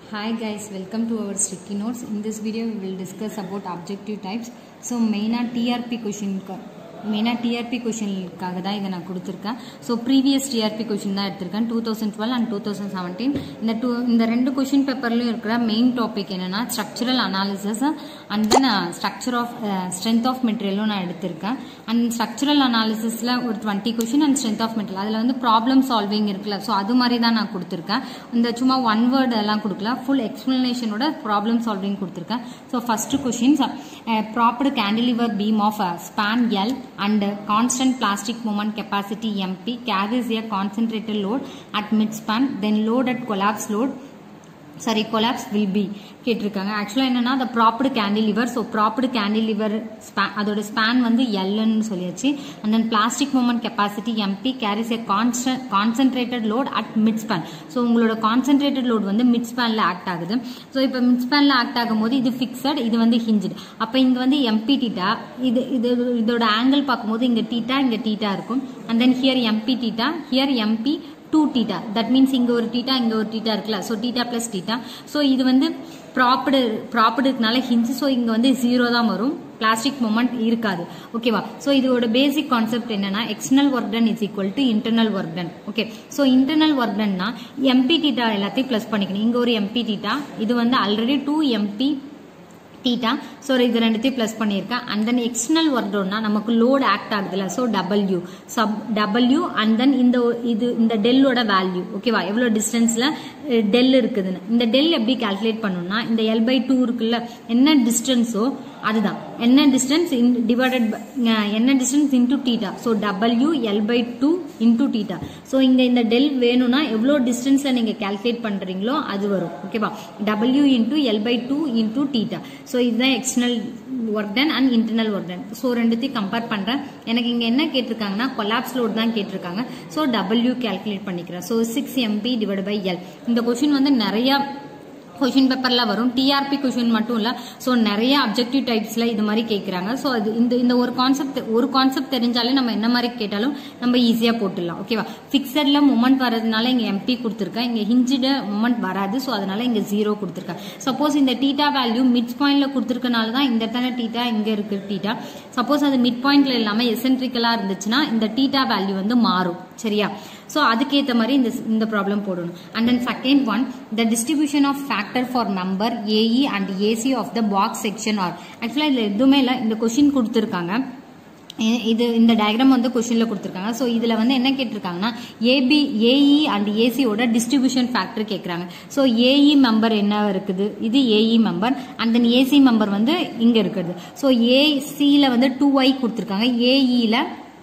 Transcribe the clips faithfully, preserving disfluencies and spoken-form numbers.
Hi guys, welcome to our sticky notes. In this video we will discuss about objective types. So main T R P question main T R P question காக தான் இத நான் கொடுத்திருக்கேன். So previous T R P question தான் எடுத்திருக்கேன் twenty twelve and twenty seventeen. இந்த இந்த ரெண்டு question paperலயும் இருக்கிற main topic என்னன்னா structural analysis and then uh, structure of uh, strength of material நான் எடுத்திருக்கேன். And structural analysisல ஒரு twenty question and strength of material அதுல வந்து problem solving இருக்குல. So அது மாதிரி தான் நான் கொடுத்திருக்கேன். இந்த சும்மா one word எல்லாம் கொடுக்கல, full explanation ஓட problem solving கொடுத்திருக்கேன். So first questions uh, propped cantilever beam of uh, span L and uh, constant plastic moment capacity M P carries a concentrated load at midspan, then load at collapse load sorry collapse will be கேட்டிருக்காங்க. ஆக்சுவலாக என்னன்னா the propped cantilever, so propped cantilever span அதோட span வந்து L ன்னு சொல்லியாச்சு. and then plastic moment capacity M P carries a constant concentrated load at midspan. So உங்களோட concentrated load வந்து midspanல act ஆகுது. ஸோ இப்போ midspanல ஆக்ட் ஆகும்போது இது ஃபிக்ஸட், இது வந்து ஹிஞ்ச்டு. அப்போ இங்க வந்து M P தீட்டா, இது இது இதோட ஆங்கிள் பார்க்கும்போது இங்க தீட்டா இங்க தீட்டா இருக்கும். and then here M P theta, here M P two theta, that means இங்க ஒரு theta இங்க ஒரு theta இருக்குல, so theta plus theta. so இது வந்து propped propped இருக்கனால hinge, so இங்க வந்து zero தான் வரும், plastic moment இருக்காது. ஓகேவா? so இதோட basic concept என்னன்னா external work done is equal to internal work done. okay, so internal work done னா M P theta எல்லாத்தையும் plus பண்ணிக்கணும். இங்க ஒரு M P theta, இது வந்து already two M P theta, so இது ரெண்டுத்தையும் plus பண்ணியிருக்கேன். and then external work done னா நமக்கு load act ஆகுதுல, so W sub W and then இந்த இது இந்த del ஓட value. ஓகேவா? எவ்வளவு டிஸ்டன்ஸ்ல del இருக்குதுன்னு இந்த del எப்படி கால்குலேட் பண்ணனும்னா இந்த L by two இருக்குல்ல, என்ன டிஸ்டன்ஸோ அதுதான் என்ன டிஸ்டன்ஸ் டிவைடட் என்ன distance into theta, so W L by two into theta. so இங்க இந்த del வேணும்னா எவ்வளவு டிஸ்டன்ஸ்ல நீங்க கால்குலேட் பண்றீங்களோ அது வரும். ஓகேவா? W into L by two into theta. so இதுதான் external work done and internal work done. so ரெண்டுத்தையும் கம்பேர் பண்றேன். எனக்கு இங்க என்ன கேட்டிருக்காங்கன்னா collapse load தான் கேட்டிருக்காங்க. so W கால்குலேட் பண்ணிக்கிறேன். so six M P divided by L. இந்த क्वेश्चन வந்து நிறைய क्वेश्चन पेपरல வரும். T R P क्वेश्चन மட்டும் இல்ல, சோ நிறைய ஆப்ஜெக்டிவ் டைப்ஸ்ல இது மாதிரி கேக்குறாங்க. சோ அது இந்த இந்த ஒரு கான்செப்ட் ஒரு கான்செப்ட் தெரிஞ்சாலே நம்ம என்ன மாதிரி கேட்டாலும் நம்ம ஈஸியா போட்டுடலாம். ஓகேவா? ஃபிக்ஸட்ல மொமெண்ட் வரதுனால இங்க M P கொடுத்திருக்கேன், இங்க ஹிஞ்ச்டு மொமெண்ட் வராது, சோ அதனால இங்க ஜீரோ கொடுத்திருக்கேன். சப்போஸ் இந்த தீட்டா வேல்யூ மிட் பாயிண்ட்ல கொடுத்திருக்கனால தான் இந்த இடத்துல தீட்டா இங்க இருக்கு தீட்டா. சப்போஸ் அது மிட் பாயிண்ட்ல இல்லாம எசென்ட்ரிக்கலா இருந்துச்சுன்னா இந்த தீட்டா வேல்யூ வந்து மாறும். சரியா? சோ அதுக்கேத்த மாதிரி இந்த இந்த ப்ராப்ளம் போடணும். and then second one, the distribution of factor for member A E and A C of the box section are. actually இதுல எதுவுமே இல்ல, இந்த क्वेश्चन கொடுத்திருக்காங்க, இது இந்த டயக்ராம் வந்து क्वेश्चनல கொடுத்திருக்காங்க. சோ இதுல வந்து என்ன கேட்டிருக்காங்கன்னா A B A E and A C ஓட டிஸ்ட்ரிபியூஷன் ஃபேக்டர் கேக்குறாங்க. சோ A E மெம்பர் என்ன இருக்குது, இது A E member, and then A C member வந்து இங்க இருக்குது. சோ A C ல வந்து two I கொடுத்திருக்காங்க, A E ல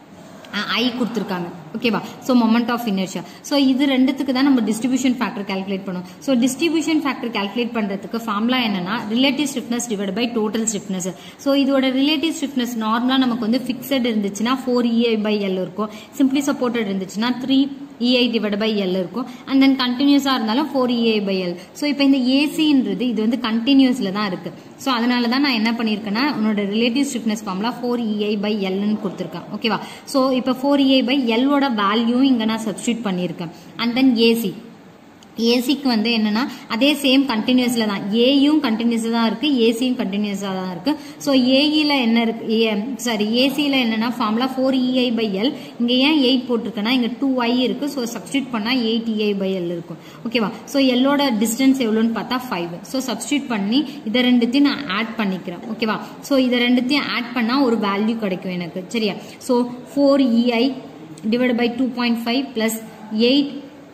I கொடுத்திருக்காங்க. ஓகேவா? So moment of inertia. So இது ரெண்டுத்துக்கு தான் நம்ம டிஸ்ட்ரிபியூஷன் ஃபேக்டர் கால்குலேட் பண்ணுவோம். சோ டிஸ்ட்ரிபியூஷன் ஃபேக்டர் கால்குலேட் பண்றதுக்கு ஃபார்முலா என்னன்னா relative stiffness divided by total stiffness. So இதோட ரிலேட்டிவ் ஸ்டிஃப்னஸ் நார்மலா நமக்கு வந்து ஃபிக்ஸட் இருந்துச்சுன்னா four E I by L இருக்கும், சிம்பிளி சப்போர்ட்டட் இருந்துச்சுன்னா three E I divided by L இருக்கும், and then கண்டினியூஸா இருந்தாலும் four E I by L. So இப்போ இந்த A C ன்றது இது வந்து கண்டினியூஸ்ல தான் இருக்கு. சோ அதனால தான் நான் என்ன பண்ணிருக்கேன்னா உன்னோட relative stiffness formula four E I by L ன்னு கொடுத்திருக்கேன். ஓகேவா? சோ இப்போ four E I by L ஓட வேல்யூ இங்க நான் சப்ஸ்டிட்யூட் பண்ணிருக்கேன். and then A C ஏசிக்கு வந்து என்னன்னா அதே சேம் கண்டினியூஸ்ல தான், ஏயும் கண்டினியூஸா தான் இருக்கு, ஏசியும் கண்டினியூஸா தான் இருக்கு. சோ ஏஇல என்ன இருக்கு, சாரி ஏசில என்னன்னா formula four E I by L. இங்க ஏன் eight போட்டிருக்கேன்னா இங்க two I இருக்கு, சோ சப்ஸ்டிட்யூட் பண்ணா eight E I by L இருக்கும். ஓகேவா? சோ எல்லோட டிஸ்டன்ஸ் எவ்வளவுன்னு பார்த்தா five. சோ சப்ஸ்டிட்யூட் பண்ணி இத ரெண்டுத்தையும் நான் ஆட் பண்ணிக்கிறேன். ஓகேவா? சோ இத ரெண்டுத்தையும் ஆட் பண்ணா ஒரு வேல்யூ கிடைக்கும் எனக்கு. சரியா? So four E I divided by two point five plus eight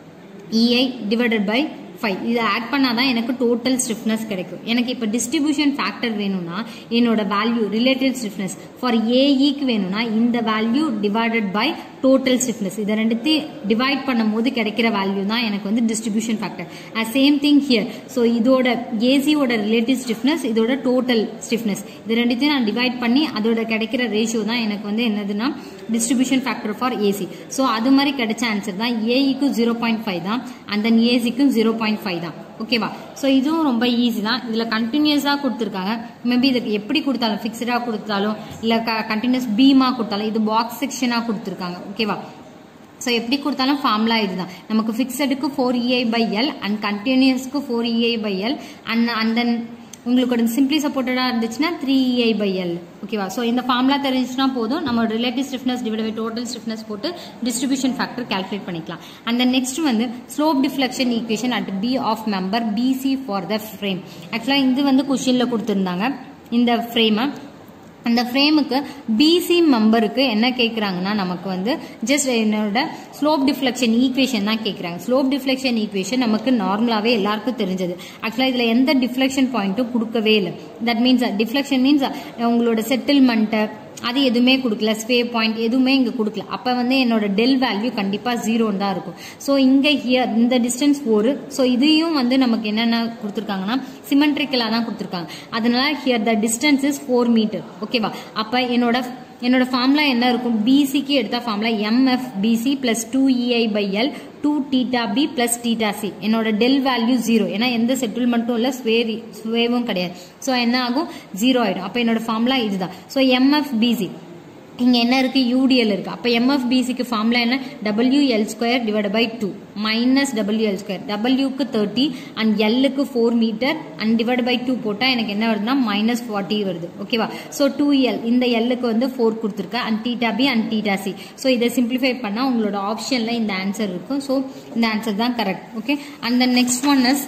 E I divided by five. இதை ஆட் பண்ணாதான் எனக்கு டோட்டல் ஸ்டிஃப்னஸ் கிடைக்கும். எனக்கு இப்ப டிஸ்ட்ரிபியூஷன் ஃபேக்டர் வேணும்னா என்னோட value relative stiffness for A E க்கு வேணும்னா இந்த value divided by total stiffness, இதை ரெண்டுத்தையும் டிவைட் பண்ணும்போது கிடைக்கிற வேல்யூ தான் எனக்கு வந்து distribution factor. Same thing here. So இதோட A C ஓட ரிலேட்டிவ் ஸ்டிஃப்னஸ், இதோட டோட்டல் ஸ்டிஃப்னஸ், இது ரெண்டுத்தையும் நான் டிவைட் பண்ணி அதோட கிடைக்கிற ரேஷியோ தான் எனக்கு வந்து என்னதுன்னா distribution factor for A C. So அது மாதிரி கிடைச்ச ஆன்சர் தான் A E க்கு zero point five தான், and then A C க்கும் zero point five தான். ஓகேவா? சோ இதுவும் ரொம்ப ஈஸி தான். இதுல கண்டினியூஸா கொடுத்திருக்காங்க, மேபி இதுக்கு எப்படி கொடுத்தாலும் ஃபிக்ஸ்டா கொடுத்தாலும் இல்ல கண்டினியூஸ் பீமா கொடுத்தாலும் இது பாக்ஸ் செக்ஷனா கொடுத்திருக்காங்க. ஓகேவா? ஸோ எப்படி கொடுத்தாலும் ஃபார்முலா இதுதான். நமக்கு ஃபிக்ஸடுக்கு four EI by L and கண்டினியூஸ்க்கு four EI by L and and then உங்களுக்கு சிம்பிளி சப்போர்ட்டடாக இருந்துச்சுன்னா த்ரீ இஐ பை எல். ஓகேவா? ஸோ இந்த ஃபார்முலா தெரிஞ்சுன்னா போதும், நம்ம relative stiffness divide by total stiffness போட்டு டிஸ்ட்ரிபியூஷன் ஃபேக்டர் கால்குலேட் பண்ணிக்கலாம். அண்ட் தென் நெக்ஸ்ட் வந்து slope deflection equation at B of member B C for the frame. ஆக்சுவலாக இது வந்து கொஷினில் கொடுத்துருந்தாங்க. இந்த ஃப்ரேமை அந்த ஃப்ரேமுக்கு பிசி மெம்பருக்கு என்ன கேட்குறாங்கன்னா நமக்கு வந்து ஜஸ்ட் என்னோட ஸ்லோப் டிஃப்ளெக்ஷன் ஈக்குவேஷன் தான் கேட்குறாங்க. ஸ்லோப் டிஃப்ளெக்ஷன் ஈக்குவேஷன் நமக்கு நார்மலாகவே எல்லாருக்கும் தெரிஞ்சது. ஆக்சுவலாக இதில் எந்த டிஃப்ளெக்ஷன் பாயிண்ட்டும் கொடுக்கவே இல்லை. தட் மீன்ஸ் டிஃப்ளெக்ஷன் மீன்ஸ் உங்களோட செட்டில்மெண்ட்டை அது எதுவுமே கொடுக்கல, ஸ்வே பாயிண்ட் எதுவுமே இங்கே கொடுக்கல. அப்போ வந்து என்னோட டெல் வேல்யூ கண்டிப்பாக ஜீரோன்னு தான் இருக்கும். ஸோ இங்கே ஹியர் இந்த டிஸ்டன்ஸ் ஒரு, ஸோ இதையும் வந்து நமக்கு என்னென்ன கொடுத்துருக்காங்கன்னா சிமெட்ரிக்கலாக தான் கொடுத்துருக்காங்க. அதனால here the distance is four metre. ஓகேவா? அப்போ என்னோட என்னோட ஃபார்முலா என்ன இருக்கும்? பிசிக்கு எடுத்த formula M F B C plus two E I by L two theta B plus theta C. என்னோட டெல் வேல்யூ ஜீரோ, ஏன்னா எந்த செட்டில்மெண்ட்டும் இல்லை, ஸ்வே ஸ்வேவும் கிடையாது. ஸோ என்ன ஆகும்? ஜீரோ ஆயிடும். அப்போ என்னோட ஃபார்முலா இதுதான். ஸோ எம்எஃப் பிசி இங்கே என்ன இருக்கு? யூடிஎல் இருக்கு. அப்போ எம்எஃப் பிசிக்கு ஃபார்முலா என்ன? W L square divide by two minus W L square. டபிள்யூக்கு தேர்ட்டி அண்ட் எல்லுக்கு four metre and divide by two போட்டால் எனக்கு என்ன வருதுன்னா மைனஸ் ஃபார்ட்டி வருது. ஓகேவா? ஸோ டூ எல் இந்த எல்லுக்கு வந்து ஃபோர் கொடுத்துருக்கேன் and theta B and theta C. So இதை சிம்பிளிஃபை பண்ணால் உங்களோட ஆப்ஷனில் இந்த ஆன்சர் இருக்கும். ஸோ இந்த ஆன்சர் தான் correct. Okay. And the next one is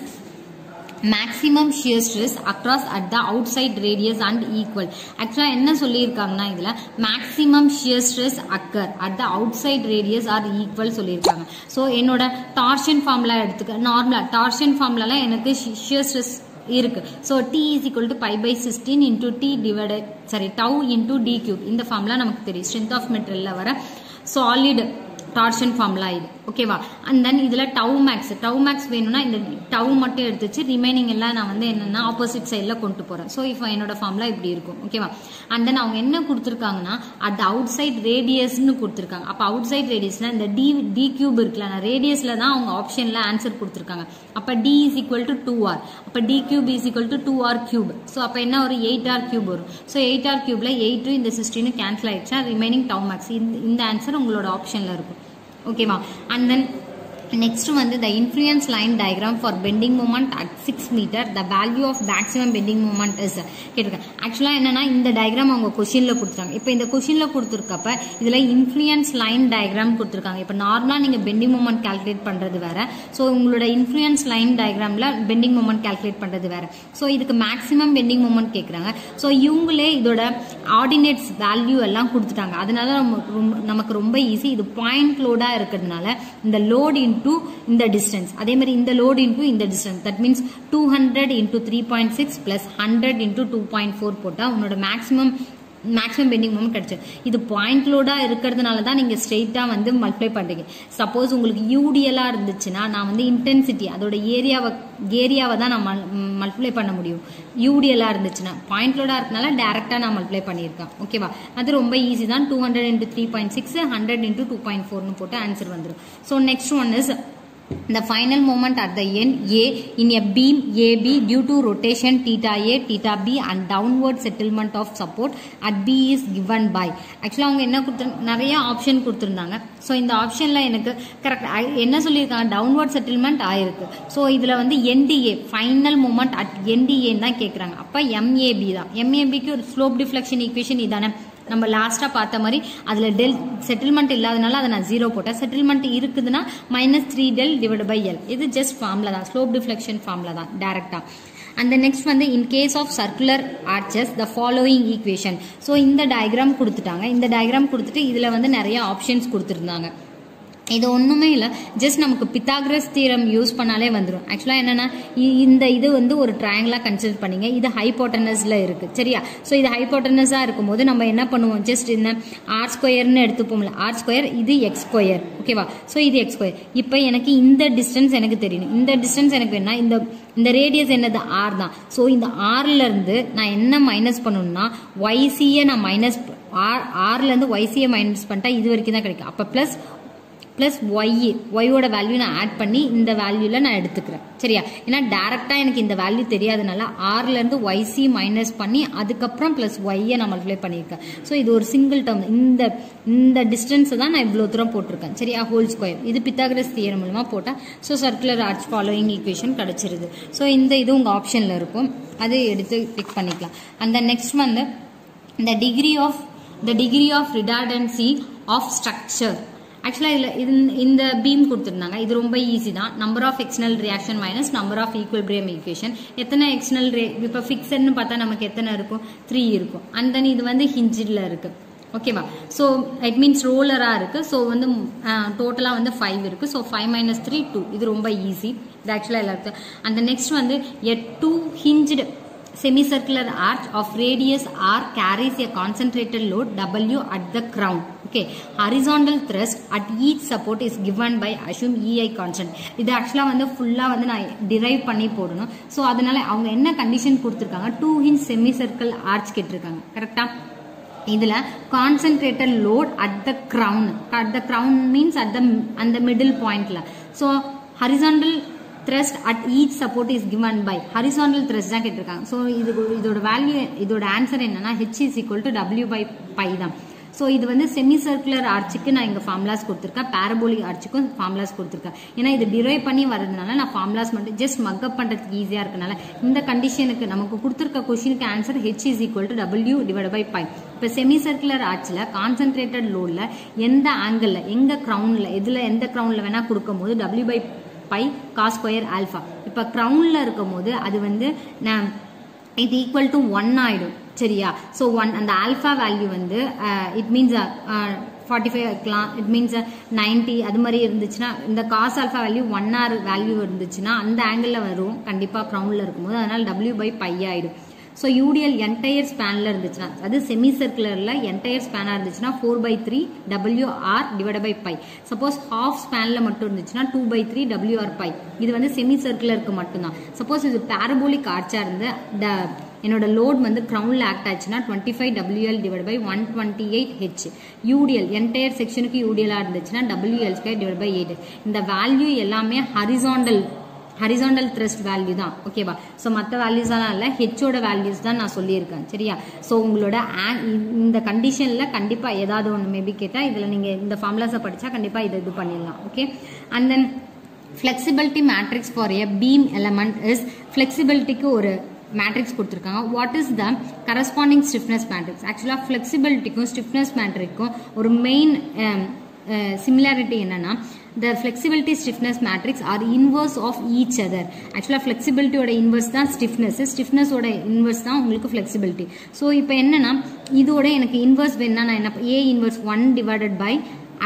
maximum shear stress across at the outside radius and equal. Actually என்ன சொல்லியிருக்காங்கன்னா இதுல maximum shear stress occur at the outside radius are equal சொல்லியிருக்காங்க. So என்னோட torsion formula எடுத்துக்க, நார்மலா torsion ஃபார்முலால எனக்கு shear stress இருக்கு. So T is equal to pi by sixteen into D divided sorry tau into D cube. இந்த formula நமக்கு தெரியும். ஸ்ட்ரென்த் ஆஃப் மெட்டீரியல்ல வர சாலிட் டார்ஷன் ஃபார்முலா இது. ஓகேவா? அண்ட் தென் இதில் டவு மேக்ஸ் டவு மேக்ஸ் வேணும்னா இந்த டவு மட்டும் எடுத்துச்சு, ரிமைனிங் எல்லாம் நான் வந்து என்னன்னா ஆப்போசிட் சைடில் கொண்டு போகிறேன். ஸோ இப்போ என்னோட ஃபார்முலா இப்படி இருக்கும். ஓகேவா? அண்ட் தென் அவங்க என்ன கொடுத்துருக்காங்கன்னா அட் அவுட் சைட் ரேடியஸ்ன்னு கொடுத்துருக்காங்க. அப்போ அவுட் சைட் ரேடியஸ்னா இந்த டி டி கியூப் இருக்குல்ல, நான் ரேடியஸில் தான் அவங்க ஆப்ஷனில் ஆன்சர் கொடுத்துருக்காங்க. அப்போ D is equal to two R, அப்போ D cube is equal to two R cube. So அப்போ என்ன ஒரு எயிட் ஆர் கியூப் வரும். ஸோ எயிட் ஆர் கியூப்ல எயிட்டு இந்த சிக்ஸ்டீனு கேன்சல் ஆயிடுச்சா, ரிமைனிங் டவு மேக்ஸ். இந்த ஆன்சர் உங்களோட ஆப்ஷனில் இருக்கும். ஓகேவா? அண்ட் தென் நெக்ஸ்ட் வந்து the influence line diagram for bending moment at six meter the value of maximum bending moment is கேட்டிருக்கேன். ஆக்சுவலாக என்னன்னா இந்த டயக்ராம் அவங்க கொஷினில் கொடுத்துருக்காங்க. இப்போ இந்த கொஷினில் கொடுத்துருக்கப்ப இதில் இன்ஃப்ளூயன்ஸ் லைன் டயக்ராம் கொடுத்துருக்காங்க. இப்போ நார்மலாக நீங்கள் பெண்டிங் மூமெண்ட் கால்குலேட் பண்ணுறது வேற, ஸோ உங்களோட இன்ஃப்ளூயன்ஸ் லைன் டயக்ராமில் பெண்டிங் மூமெண்ட் கால்குலேட் பண்ணுறது வேற. ஸோ இதுக்கு மேக்ஸிமம் பெண்டிங் மூமெண்ட் கேட்குறாங்க. ஸோ இவங்களே இதோட ஆர்டினேட்ஸ் வேல்யூ எல்லாம் கொடுத்துட்டாங்க. அதனால நமக்கு ரொம்ப ஈஸி. இது பாயிண்ட் லோடாக இருக்கிறதுனால இந்த load in into in the distance, அதே மாதிரி இந்த load into in the distance, that means two hundred into three point six plus one hundred into two point four போட்டா உன்னோட maximum மேக்ஸிமம் பெண்டிங் மூமெண்ட் கிடைச்சு. இது பாயிண்ட் லோடா இருக்கிறதுனால தான் நீங்க ஸ்ட்ரெயிட்டா வந்து மல்டிப்ளை பண்றீங்க. சப்போஸ் உங்களுக்கு யூடிஎலா இருந்துச்சுன்னா நான் வந்து இன்டென்சிட்டி அதோட ஏரியாவை ஏரியாவை தான் நான் மல்டிப்ளை பண்ண முடியும். யூடிஎலா இருந்துச்சுன்னா பாயிண்ட் லோடா இருக்கனால டைரக்டா நான் மல்டிப்ளை பண்ணியிருக்கேன். ஓகேவா? அது ரொம்ப ஈஸி தான். Two hundred into three point six hundred into two point ஃபோர்னு போட்டு ஆன்சர் வந்துடும். So next one is the final moment at the end A in a beam A B due to rotation theta A theta B and downward settlement of support at B is given by. ஆக்சுவலாக அவங்க என்ன கொடுத்து நிறைய option கொடுத்துருந்தாங்க. So இந்த ஆப்ஷனில் எனக்கு correct என்ன சொல்லியிருக்காங்க, டவுன்வர்ட் செட்டில்மெண்ட் ஆயிருக்கு. ஸோ இதில் வந்து என்டிஏ ஃபைனல் மூமெண்ட் அட் என்டிஏன்னு தான் கேட்குறாங்க. அப்போ எம்ஏபி தான். எம்ஏபிக்கு ஒரு ஸ்லோப் டிஃப்ளெக்ஷன் ஈக்குவேஷன் இதானே நம்ம லாஸ்டா பார்த்த மாதிரி. அதுல டெல் செட்டில்மெண்ட் இல்லாதனால அதை நான் ஜீரோ போட்டேன். செட்டில்மெண்ட் இருக்குதுன்னா minus three del divide by L. இது ஜஸ்ட் ஃபார்ம்ல தான், ஸ்லோப் டிஃப்ளெக்ஷன் ஃபார்ம்ல தான் டைரக்டா. அந்த நெக்ஸ்ட் வந்து in case of circular arches the following equation. So இந்த டயக்ராம் கொடுத்துட்டாங்க. இந்த டயக்ராம் கொடுத்துட்டு இதுல வந்து நிறைய ஆப்ஷன்ஸ் கொடுத்துருந்தாங்க. இது ஒண்ணுமே இல்லை, ஜஸ்ட் நமக்கு பித்தாகரஸ் தியரம் யூஸ் பண்ணாலே வந்துடும். ஆக்சுவலா என்னன்னா இந்த இது வந்து ஒரு ட்ரையாங்கிளா கன்சிடர் பண்ணீங்க. இது ஹைபோட்டனஸ்ல இருக்கு, சரியா? ஸோ இது ஹைபோட்டனஸா இருக்கும்போது நம்ம என்ன பண்ணுவோம், ஜஸ்ட் இந்த ஆர் ஸ்கொயர்னு எடுத்துப்போம்ல, ஆர் ஸ்கொயர் இது எக்ஸ் ஸ்கொயர். ஓகேவா? ஸோ இது எக்ஸ் ஸ்கொயர். இப்போ எனக்கு இந்த டிஸ்டன்ஸ் எனக்கு தெரியணும். இந்த டிஸ்டன்ஸ் எனக்கு வேணா இந்த இந்த ரேடியஸ் என்னது ஆர் தான். ஸோ இந்த ஆர்ல இருந்து நான் என்ன மைனஸ் பண்ணணும்னா ஒய்சியை நான் மைனஸ் ஆர் ஆர்ல இருந்து ஒய்சியை மைனஸ் பண்ணிட்டா இது வரைக்கும் தான் கிடைக்கும். அப்போ பிளஸ் plus y y ஓட வேல்யூ நான் ஆட் பண்ணி இந்த வேல்யூல நான் எடுத்துக்கிறேன் சரியா ஏன்னா டைரக்டா எனக்கு இந்த வேல்யூ தெரியாதனால r ல இருந்து yc மைனஸ் பண்ணி அதுக்கப்புறம் plus y ஐ நான் மல்டிப்ளை பண்ணிருக்கேன் சோ இது ஒரு சிங்கிள் டேர்ம் இந்த இந்த டிஸ்டன்ஸ் தான் நான் இவ்ளோ தூரம் போட்டுருக்கேன் சரியா ஹோல் ஸ்கொயர் இது பித்தாகரஸ் தியரம் மூலமா போட்டா so circular arch following equation கிடைச்சிருது சோ இந்த இது உங்க ஆப்ஷன்ல இருக்கும் அதை எடுத்து டிக் பண்ணிக்கலாம் and the next one the, the degree of the degree of redundancy of structure actually in the beam கொடுத்திருந்தாங்க இது ரொம்ப ஈஸி தான் number of external reaction minus number of equilibrium equation எத்தனை external இப்ப fixed ன்னு பார்த்தா நமக்கு எத்தனை இருக்கும் three இருக்கும் and then இது வந்து hingedல இருக்கு ஓகேவா சோ இட் மீன்ஸ் ரோலரா இருக்கு சோ வந்து டோட்டலா வந்து five இருக்கு so five minus three two இது ரொம்ப ஈஸி இது एक्चुअली எல்லாரும் and the next வந்து a two hinged semicircular arch of radius r carries a concentrated load w at the crown okay horizontal thrust at each support is given by assume ei constant இது actually வந்து ஃபுல்லா வந்து நான் drive பண்ணி போடணும் so அதனால அவங்க என்ன கண்டிஷன் கொடுத்திருக்காங்க two hinge semicircular arch கேட்டிருக்காங்க கரெக்ட்டா இதுல concentrated load at the crown at the crown means at the and the middle point la so horizontal thrust at each support is given by horizontal thrust தான் கேட்டிருக்காங்க so இது இதோட value இதோட answer என்னன்னா h is equal to w by pi தான் so இது வந்து semi circular ஆர்ச்சுக்கு நான் இங்க ஃபார்முலாஸ் கொடுத்திருக்கேன் பாரபோலிக் ஆர்ச்சுக்கும் ஃபார்முலாஸ் கொடுத்திருக்கேன் ஏன்னா இது டிரைவ் பண்ணி வரதுனால நான் ஃபார்முலாஸ் மட்டும் ஜஸ்ட் மக் அப் பண்றதுக்கு ஈஸியா இருக்கனால இந்த கண்டிஷனுக்கு நமக்கு கொடுத்திருக்க क्वेश्चनக்கு answer h is equal to w divided by pi இப்ப செமி சர்க்குலர் ஆர்ச்ல கான்சென்ட்ரேட்டட் லோட்ல எந்த ஆங்கிள்ல எங்க கிரவுன்ல எதுல எந்த கிரவுன்ல வேணா கொடுக்கும்போது w by pi cos square alpha இப்ப கிரவுன்ல இருக்கும்போது அது வந்து இது equal to one ஆயிடும் சரியா so one and the alpha value வந்து uh, it means uh, uh, forty-five it means uh, ninety அது மாதிரி இருந்துச்சுனா இந்த cos alpha value one r value இருந்துச்சுனா அந்த ஆங்கிள்ல வரும் கண்டிப்பா கிரவுன்ல இருக்கும்போது அதனால w by pi ஆயிடும் so udl entire spanல இருந்துச்சுனா அது செமி சர்க்குலர்ல entire span இருந்துச்சுனா four by three w r divided by pi suppose half spanல மட்டும் இருந்துச்சுனா two by three w r pi இது வந்து செமி சர்க்குலருக்கு மட்டும் தான் suppose இது parabolic arch இருந்து என்னோட லோட் வந்து கிரவுன்ல ஆக்ட் ஆச்சுனா twenty-five w l divided by one twenty-eight h udl entire செக்ஷனுக்கு udl இருந்துச்சுனா w l square divided by eight இந்த வேல்யூ எல்லாமே ஹரிசாண்டல் ஹரிசாண்டல் த்ரஸ்ட் வேல்யூ தான் ஓகேவா சோ மத்த வேல்யூஸ் எல்லாம் இல்ல h ஓட வேல்யூஸ் தான் நான் சொல்லி இருக்கேன் சரியா சோ உங்களோட இந்த கண்டிஷன்ல கண்டிப்பா ஏதாவது ஒன்னு மேபி கேட்டா இதுல நீங்க இந்த ஃபார்முலாஸ படிச்சா கண்டிப்பா இத இது பண்ணிடலாம் okay and then flexibility matrix for a beam element is flexibility க்கு ஒரு மேட்ரிக்ஸ் கொடுத்திருக்காங்க what is the corresponding stiffness matrix actually ஃப்ளெக்சிபிலிட்டிக்கும் ஸ்டிஃப்னஸ் மேட்ரிக்க்கும் ஒரு மெயின் சிமிலாரிட்டி என்னன்னா the flexibility stiffness matrix are inverse of each other actually flexibility oda inverse தான் stiffness stiffness oda inverse தான் உங்களுக்கு flexibility so இப்போ என்னன்னா இதோட எனக்கு inverse வேணும்னா நான் என்ன a inverse one divided by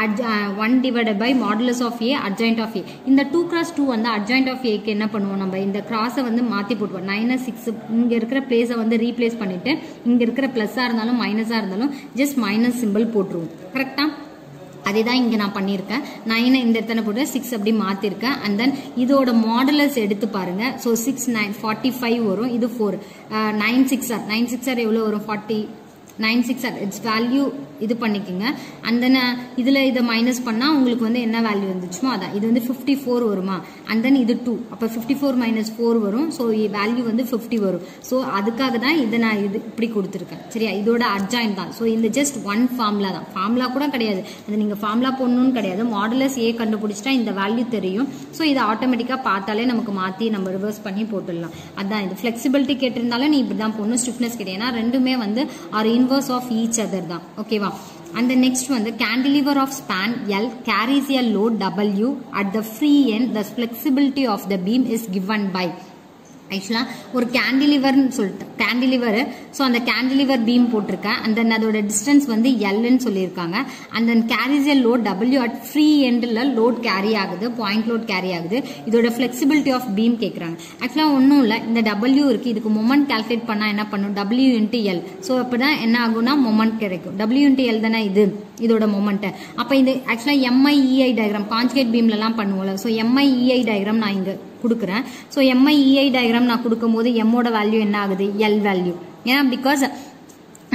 one divided by modulus of a adjoint of a இந்த two cross two வந்து adjoint of a க்கு என்ன பண்ணுவோம் நம்ம இந்த cross வந்து மாத்தி போடுவோம் minus six இங்க இருக்கிற place வந்து ரீப்ளேஸ் பண்ணிட்டு இங்க இருக்கிற பிளஸ் ஆ இருந்தாலும் மைனஸ் ஆ இருந்தாலும் just minus symbol போட்டுருவோம் கரெக்ட்டா அதேதான் இங்க நான் பண்ணிருக்கேன் nine இந்த இடத்துல போட்டு six அப்படி மாத்தி இருக்கேன் and then இதோட மாடுலஸ் எடுத்து பாருங்க so six nine forty-five வரும் இது four uh, nine six r nine six r எவ்வளவு வரும் forty nine six r its value இது பண்ணிக்கங்க and then இதுல இத மைனஸ் பண்ணா உங்களுக்கு வந்து என்ன வேல்யூ வந்துச்சுமோ அதான் இது வந்து fifty-four வருமா and then இது two அப்ப fifty-four minus four வரும் சோ வேல்யூ வந்து fifty வரும் சோ அதுக்காக தான் இத நான் இது இப்படி கொடுத்திருக்கேன் சரியா இதோட அட்ஜாயின்ட் தான் சோ இந்த ஜஸ்ட் ஒன் ஃபார்முலா தான் ஃபார்முலா கூட கிடையாது அது நீங்க ஃபார்முலா போடணும்னு கிடையாது மாடுலஸ் a கண்டுபிடிச்சிட்டா இந்த வேல்யூ தெரியும் சோ இது ஆட்டோமேட்டிக்கா பார்த்தாலே நமக்கு மாத்தி நம்ம ரிவர்ஸ் பண்ணி போட்டுடலாம் அதான் இது ஃப்ளெக்சிபிலிட்டி கேட்டிருந்தாலும் நீ இப்படி தான் போடணும் ஸ்டிஃப்னஸ் கேட்டேனா ரெண்டுமே வந்து are inverse of each other தான் ஓகேவா and the next one the cantilever of span L carries a load W at the free end the flexibility of the beam is given by actually ஒரு cantilever னு சொல்லிட்டு cantilever so அந்த cantilever beam போட்டுருக்கேன் and then அதோட distance வந்து L ன்னு சொல்லிருக்காங்க and then carries a load W at free endல load carry ஆகுது point load carry ஆகுது இதோட flexibility of beam கேக்குறாங்க actually ஒண்ணும் இல்ல இந்த W இருக்கு இதுக்கு moment calculate பண்ணா என்ன பண்ணும் W into L சோ அப்பதான் என்ன ஆகும்னா moment கிடைக்கும் W into L தான இது இதோட moment அப்ப இது actually M I E I diagram conjugate beamல எல்லாம் பண்ணுவோம்ல so M I E I diagram நான் இங்க கொடுக்கிறேன் so M I E I diagram நான் கொடுக்கும்போது M ஓட வேல்யூ என்ன ஆகுது L வேல்யூ ஏன்னா because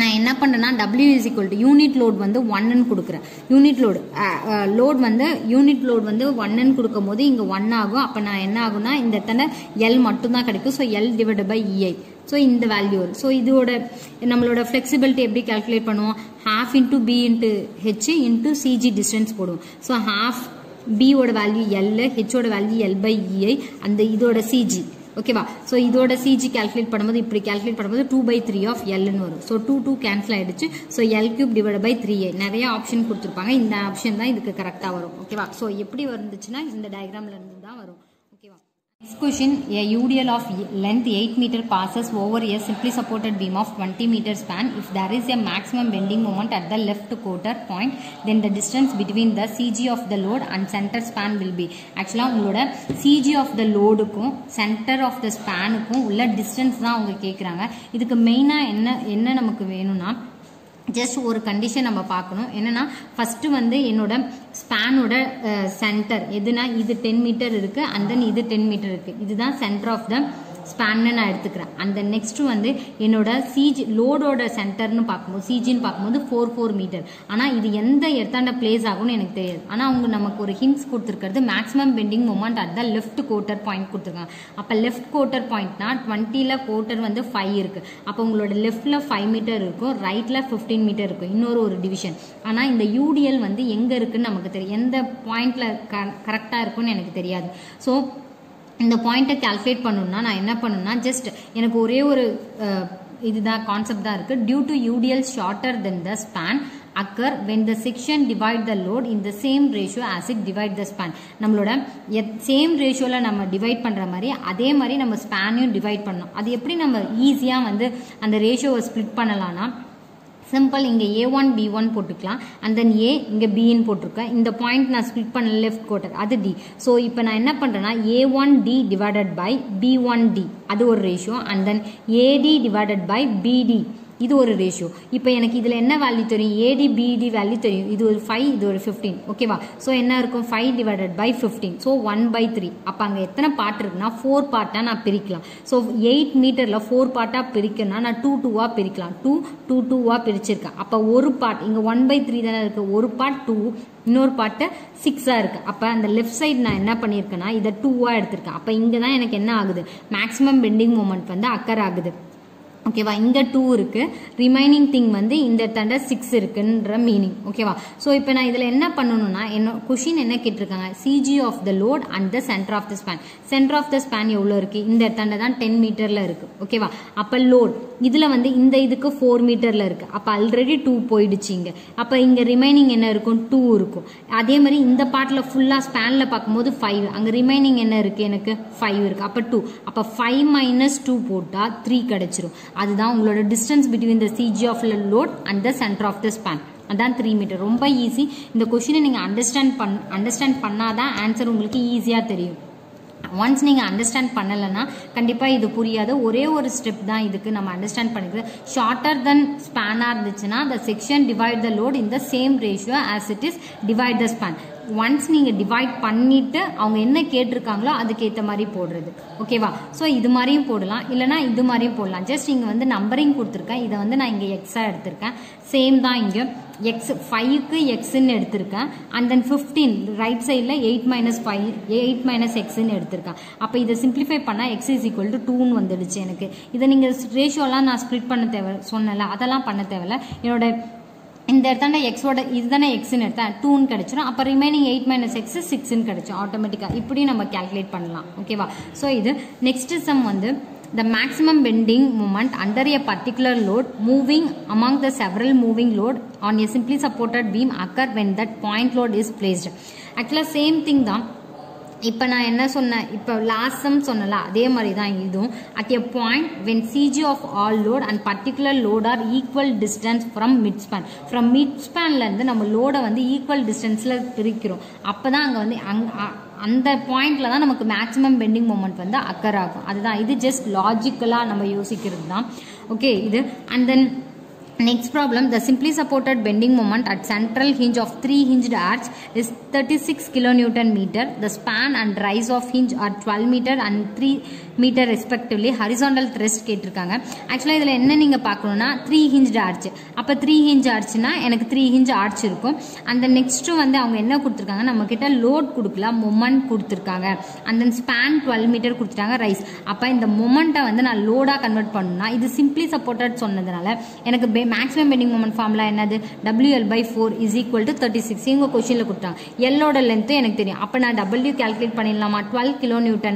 நான் என்ன பண்ணுறேன்னா W is equal to unit load வந்து ஒன்னு கொடுக்குறேன். யூனிட் லோடு லோட் வந்து யூனிட் லோட் வந்து ஒன்னு கொடுக்கும் போது இங்கே ஒன் ஆகும். அப்போ நான் என்ன ஆகும்னா இந்த இடத்துல எல் மட்டும் தான் கிடைக்கும். So L divide by EI. So இந்த வேல்யூ வரும். ஸோ இதோட நம்மளோட ஃப்ளெக்சிபிலிட்டி எப்படி கால்குலேட் பண்ணுவோம்? Half into B into H into CG distance போடுவோம். ஸோ ஹாஃப் பியோட வேல்யூ எல், ஹெச்சோட வேல்யூ எல் பை இஐ, அந்த இதோட சிஜி. ஓகேவா? ஸோ இதோட சிஜி கால்குலேட் பண்ணும்போது இப்படி கால்குலேட் பண்ணும்போது டூ பை த்ரீ ஆஃப் எல்னு வரும். ஸோ டூ டூ கேன்சல் ஆயிடுச்சு. So L cube divide by three A. நிறைய ஆப்ஷன் கொடுத்துருப்பாங்க. இந்த ஆப்ஷன் தான் இதுக்கு கரெக்டாக வரும். ஓகேவா? ஸோ எப்படி வந்துச்சுன்னா இந்த டயக்ராம்ல இருந்து தான் வரும். ஓகேவா? Next question, a U D L of length eight meter passes over a simply supported beam of twenty meter span. If there is a maximum bending moment at the left quarter point, then the distance between the C G of the load and center span will be. Actually, உங்களோட C G of the loadக்கும் center of the spanக்கும் உள்ள distance தான் அவங்க கேட்குறாங்க. இதுக்கு மெயினாக என்ன என்ன நமக்கு வேணும்னா ஜஸ்ட் ஒரு கண்டிஷன் நம்ம பார்க்கணும். என்னன்னா ஃபர்ஸ்ட் வந்து என்னோட ஸ்பேனோட சென்டர் எதுனா இது டென் மீட்டர் இருக்கு அண்ட் தென் இது டென் மீட்டர் இருக்கு. இதுதான் சென்டர் ஆஃப் த ஸ்பேன்னு நான் எடுத்துக்கிறேன். அந்த நெக்ஸ்ட் வந்து என்னோட சிஜி லோடோட சென்டர்னு பார்க்கும்போது சிஜின்னு பார்க்கும்போது ஃபோர் ஃபோர் மீட்டர். ஆனால் இது எந்த இடத்தாண்ட பிளேஸ் ஆகும்னு எனக்கு தெரியாது. ஆனால் அவங்க நமக்கு ஒரு ஹிண்ட்ஸ் கொடுத்துருக்கிறது maximum bending moment at the left quarter point கொடுத்துருக்காங்க. அப்போ லெஃப்ட் கோட்டர் பாயிண்ட்னா டுவெண்ட்டியில் கோட்டர் வந்து ஃபைவ் இருக்கு. அப்போ உங்களோட லெஃப்ட்ல ஃபைவ் மீட்டர் இருக்கும், ரைட்ல ஃபிஃப்டீன் மீட்டர் இருக்கும். இன்னொரு ஒரு டிவிஷன். ஆனால் இந்த யூடிஎல் வந்து எங்கே இருக்குன்னு நமக்கு தெரியும். எந்த பாயிண்ட்ல கரெக்டாக இருக்குன்னு எனக்கு தெரியாது. ஸோ இந்த பாயிண்ட்டை கால்குலேட் பண்ணணும்னா நான் என்ன பண்ணணும்னா ஜஸ்ட் எனக்கு ஒரே ஒரு இதுதான் கான்செப்ட் தான் இருக்கு. Due to UDL shorter than the span occur when the section divide the load in the same ratio as it divide the span. நம்மளோட சேம் ரேஷியோல நம்ம டிவைட் பண்ற மாதிரி அதே மாதிரி நம்ம ஸ்பேனையும் டிவைட் பண்ணணும். அது எப்படி நம்ம ஈஸியா வந்து அந்த ரேஷியோவை ஸ்ப்ளிட் பண்ணலாம்னா சிம்பிள். இங்கே ஏ ஒன் பி ஒன் போட்டுக்கலாம் அண்ட் தென் ஏ இங்கே பின்னு போட்டிருக்கேன். இந்த பாயிண்ட் நான் ஸ்ப்ளிட் பண்ண லெஃப்ட் கோட்டர் அது டி. ஸோ இப்போ நான் என்ன பண்ணுறேன்னா A one D divided by B one D அது ஒரு ratio and then AD divided by BD இது ஒரு ரேஷியோ. இப்போ எனக்கு இதில் என்ன வேல்யூ தெரியும்? ஏடி பிடி வேல்யூ தெரியும். இது ஒரு ஃபைவ் இது ஒரு ஃபிஃப்டீன். ஓகேவா? ஸோ என்ன இருக்கும்? Five divided by fifteen. So one by three. அப்போ அங்கே எத்தனை பார்ட் இருக்குன்னா ஃபோர் பார்ட்டாக நான் பிரிக்கலாம். ஸோ எயிட் மீட்டரில் ஃபோர் பார்ட்டாக பிரிக்கணும்னா நான் டூ டூவாக பிரிக்கலாம். டூ டூ டூவாக பிரிச்சிருக்கேன். அப்போ ஒரு பார்ட் இங்கே ஒன் பை த்ரீ தானே இருக்குது. ஒரு பார்ட் டூ, இன்னொரு பார்ட்டு சிக்ஸாக இருக்குது. அப்போ அந்த லெஃப்ட் சைடு நான் என்ன பண்ணியிருக்கேன்னா இதை டூவாக எடுத்திருக்கேன். அப்போ இங்கே தான் எனக்கு என்ன ஆகுது? மேக்ஸிமம் பெண்டிங் மூமெண்ட் வந்து அக்கர் ஆகுது. ஓகேவா? இங்கே டூ இருக்கு, ரிமைனிங் திங் வந்து இந்த தண்டை சிக்ஸ் இருக்குன்ற மீனிங். ஓகேவா? ஸோ இப்போ நான் இதில் என்ன பண்ணணும்னா என்ன கொஷின் என்ன கேட்டிருக்காங்க? CG of the load and the centre of the span. Centre of the span எவ்வளோ இருக்கு? இந்த தண்டை தான் டென் மீட்டர்ல இருக்கு. ஓகேவா? அப்போ லோட் இதில் வந்து இந்த இதுக்கு ஃபோர் மீட்டர்ல இருக்கு. அப்போ ஆல்ரெடி டூ போயிடுச்சு இங்கே. அப்போ இங்கே ரிமைனிங் என்ன இருக்கும்? டூ இருக்கும். அதே மாதிரி இந்த பார்ட்டில் ஃபுல்லாக ஸ்பேனில் பார்க்கும்போது ஃபைவ், அங்கே ரிமைனிங் என்ன இருக்கு? எனக்கு ஃபைவ் இருக்கு. அப்போ டூ. அப்போ ஃபைவ் மைனஸ் டூ போட்டால் த்ரீ கிடைச்சிரும். அதுதான் உங்களோட distance between the CG of load and the centre of the span. அதான் த்ரீ மீட்டர். ரொம்ப ஈஸி. இந்த கொஸ்டினை நீங்கள் அண்டர்ஸ்டாண்ட் பண் அண்டர்ஸ்டாண்ட் பண்ணாதான் ஆன்சர் உங்களுக்கு ஈஸியாக தெரியும். ஒன்ஸ் நீங்கள் அண்டர்ஸ்டாண்ட் பண்ணலைன்னா கண்டிப்பாக இது புரியாது. ஒரே ஒரு ஸ்டெப் தான் இதுக்கு நம்ம அண்டர்ஸ்டாண்ட் பண்ணிக்கிறது. ஷார்ட்டர் தென் ஸ்பேனாக இருந்துச்சுன்னா the section divide the load in the same ratio as it is divide the span. Once நீங்கள் டிவைட் பண்ணிட்டு அவங்க என்ன கேட்டிருக்காங்களோ அதுக்கேற்ற மாதிரி போடுறது. ஓகேவா? ஸோ இது மாதிரியும் போடலாம், இல்லைனா இது மாதிரியும் போடலாம். ஜஸ்ட் இங்கே வந்து நம்பரிங் கொடுத்துருக்கேன். இதை வந்து நான் இங்கே எக்ஸாக எடுத்திருக்கேன். சேம் தான் இங்கே எக்ஸ் ஃபைவ்க்கு எக்ஸ்ன்னு எடுத்திருக்கேன் அண்ட் தென் ஃபிஃப்டீன் ரைட் சைடில் eight minus five eight minus எக்ஸ்ன்னு எடுத்திருக்கேன். அப்போ இதை சிம்பிளிஃபை பண்ணால் எக்ஸ் இஸ் ஈக்குவல் டு டூன்னு வந்துடுச்சு எனக்கு. இதை நீங்கள் ரேஷியோலாம் நான் ஸ்ப்ளிட் பண்ண தேவை சொன்னல, அதெல்லாம் பண்ண தேவையில்ல. என்னோட இந்த இடத்தாண்ட எக்ஸோட இதுதானே எக்ஸ்ன்னு எடுத்தேன், டூன்னு கிடைச்சிடும். அப்போ ரிமைனிங் எயிட் மைனஸ் எக்ஸ் சிக்ஸ்ன்னு கிடைச்சோம் ஆட்டோமேட்டிக்காக. இப்படி நம்ம கேல்குலேட் பண்ணலாம். ஓகேவா? ஸோ இது நெக்ஸ்ட் சம் வந்து the maximum bending moment under a particular load moving among the several moving load on a simply supported beam occur when that point load is placed. Actually same thing தான். இப்போ நான் என்ன சொன்னேன்? இப்போ last some சொன்னல அதே மாதிரி தான் இதுவும். at a point when C G of all load and particular load are equal distance from mid span. from mid spanல இருந்து நம்ம லோடை வந்து ஈக்குவல் டிஸ்டன்ஸ்ல பிரிக்கிறோம். அப்பதான் அங்கே வந்து அங்க அந்த பாயிண்ட்ல தான் நமக்கு மேக்ஸிமம் பெண்டிங் மூமெண்ட் வந்து அக்கர் ஆகும். அதுதான் இது ஜஸ்ட் லாஜிக்கலாக நம்ம யோசிக்கிறது தான். ஓகே இது and then Next problem, the simply supported bending moment at central hinge of three hinged arch is thirty-six kilonewton meter. The span and rise of hinge are twelve meter and three meter respectively. Horizontal thrust கேட்டிருக்காங்க. Actually இதில் என்ன நீங்கள் பார்க்கணும்னா three hinged arch. அப்போ three hinge archனா எனக்கு three hinge arch இருக்கும். அந்த நெக்ஸ்ட்டு வந்து அவங்க என்ன கொடுத்துருக்காங்க, நம்ம கிட்ட லோட் கொடுக்கல, மொமெண்ட் கொடுத்துருக்காங்க. அந்த ஸ்பேன் டுவெல் மீட்டர் கொடுத்துட்டாங்க, ரைஸ். அப்போ இந்த மொமெண்ட்டை வந்து நான் லோடாக கன்வெர்ட் பண்ணணும்னா இது சிம்பிளி சப்போர்ட்டட் சொன்னதுனால எனக்கு maximum bending moment formula என்னது W L by four is equal to thirty-six. இவங்க கொஸ்டின்ல கொடுத்தாங்க L-ஓட லென்த் எனக்கு தெரியும். அப்போ நான் W கால்குலேட் பண்ணிடலாமா, twelve kilo newton.